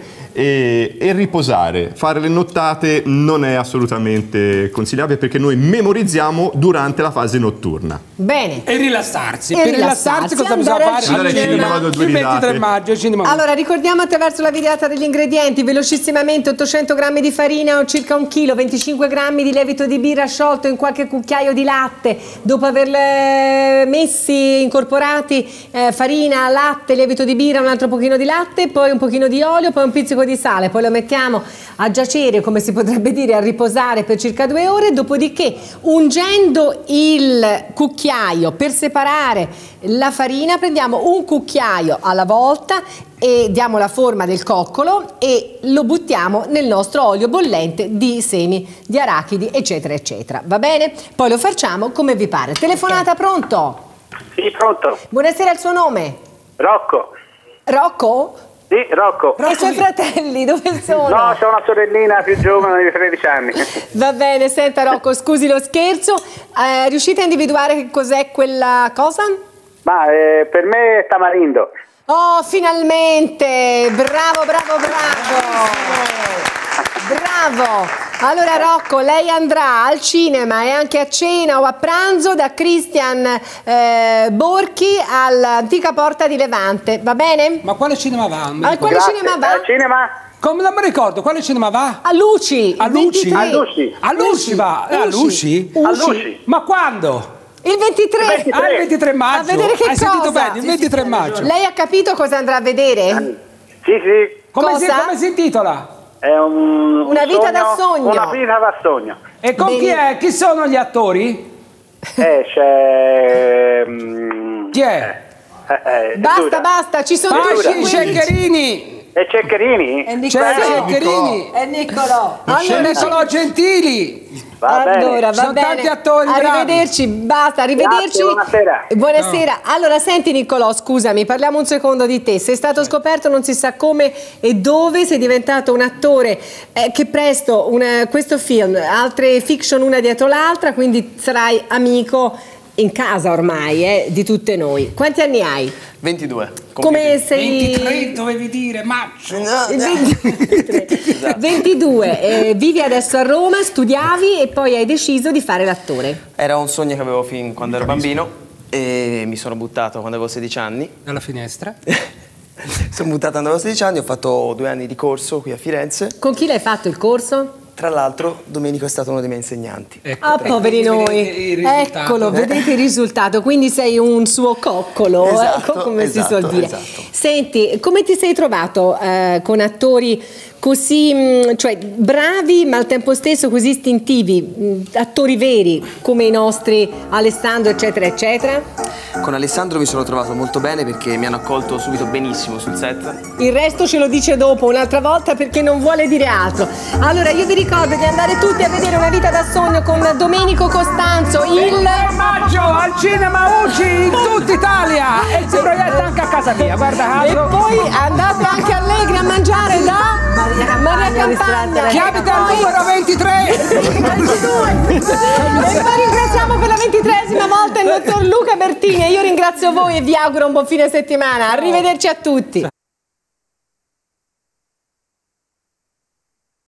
D: e, e riposare. Fare le nottate non è assolutamente consigliabile perché noi memorizziamo durante la fase notturna.
A: Bene.
C: E rilassarsi.
A: E
C: per
A: rilassarsi,
C: rilassarsi cosa bisogna
A: andare al
C: fare?
D: Andare al cinema, vado a due
C: il ventitré
D: risate.
C: maggio, al cinema.
A: Allora, ricordiamo attraverso la videata degli ingredienti, velocissimamente: ottocento grammi di farina o circa un chilo, venticinque grammi di lievito di birra sciolto in qualche cucchiaio di latte, dopo averle messi, incorporati eh, farina, latte, lievito di birra, un altro pochino di latte, poi un pochino di olio, poi un pizzico di sale, poi lo mettiamo a giacere, come si potrebbe dire, a riposare per circa due ore, dopodiché ungendo il cucchiaio per separare la farina prendiamo un cucchiaio alla volta e diamo la forma del coccolo e lo buttiamo nel nostro olio bollente di semi di arachidi, eccetera eccetera, va bene? Poi lo facciamo come vi pare. Telefonata, pronto?
J: Sì, pronto.
A: Buonasera, il suo nome?
J: Rocco.
A: Rocco?
J: Sì, Rocco.
A: E i suoi fratelli dove sono?
J: No, c'ho una sorellina più giovane di tredici anni.
A: Va bene, senta Rocco, scusi lo scherzo, eh, riuscite a individuare che cos'è quella cosa?
J: Ma eh, per me è tamarindo.
A: Oh, finalmente! Bravo, bravo, bravo! Bravo! Allora Rocco, lei andrà al cinema e anche a cena o a pranzo da Christian eh, Borchi all'antica Porta di Levante, va bene?
C: Ma quale cinema va? Non mi
A: A
C: ricordo.
A: quale cinema va?
J: Al cinema?
C: Come non mi ricordo, quale cinema va?
A: A Luci!
C: A Luci?
A: ventitré.
J: A Luci.
C: A Luci va? Eh, a Luci?
J: A Luci.
C: Ma quando?
A: Il ventitré!
J: Il
C: Ah, il ventitré maggio.
A: A vedere che
C: Hai sentito
A: cosa?
C: bene? Il ventitré maggio.
A: Lei ha capito cosa andrà a vedere?
J: Sì, sì.
C: Come si,
A: Cosa?
C: come si intitola?
J: È un, un
A: Una vita da sogno.
J: Una vita da sogno.
C: E con chi
A: Bene.
C: è? Chi sono gli attori?
J: Eh, c'è... mm,
C: Chi è?
J: eh, eh,
A: Basta,
J: Giuda.
A: basta, ci sono
C: Pasci
A: tutti quelli.
C: Ceccherini.
J: E Ceccherini?
B: E
C: C'è
B: Niccolò.
C: Ceccherini.
B: E Niccolò.
C: C'è Niccolò Gentili.
J: Va bene.
A: Allora, va
C: Sono
A: bene.
C: tanti attori bravi.
A: Arrivederci, basta, arrivederci.
J: Grazie, buonasera.
A: Buonasera. Allora, senti Niccolò, scusami, parliamo un secondo di te. Sei stato scoperto non si sa come e dove, sei diventato un attore eh, che presto una- questo film, altre fiction una dietro l'altra, quindi sarai amico in casa ormai eh, di tutte noi. Quanti anni hai?
F: ventidue.
A: Come sei?
C: ventitré dovevi dire, maggio.
A: Il ventitré. ventidue, eh, vivi adesso a Roma, studiavi e poi hai deciso di fare l'attore.
F: Era un sogno che avevo fin quando ero bambino e mi sono buttato quando avevo sedici anni.
C: Dalla finestra.
F: Sono buttato quando avevo sedici anni, ho fatto due anni di corso qui a Firenze.
A: Con chi l'hai fatto il corso?
F: Tra l'altro, Domenico è stato uno dei miei insegnanti.
C: Ecco,
A: Ah, poveri
C: vedete
A: noi,
C: il risultato.
A: eccolo, vedete il risultato, quindi sei un suo coccolo,
F: Esatto,
A: ecco come si
F: esatto,
A: suol dire.
F: esatto.
A: Senti, come ti sei trovato eh, con attori così, mh, cioè bravi ma al tempo stesso così istintivi, mh, attori veri come i nostri Alessandro eccetera eccetera?
F: con Alessandro mi sono trovato molto bene perché mi hanno accolto subito benissimo sul set.
A: Il resto ce lo dice dopo, un'altra volta, perché non vuole dire altro. Allora io vi ricordo di andare tutti a vedere Una vita da sogno con Domenico Costanzo il
C: maggio al cinema U C I in tutta Italia e si proietta anche a casa mia, guarda caso.
A: E poi andate anche allegri a mangiare da Maria, Maria Campagna,
C: che abita al numero ventitré.
A: E poi ringraziamo per la ventitreesima volta il dottor Luca Bertini e io ringrazio voi e vi auguro un buon fine settimana. Arrivederci a tutti.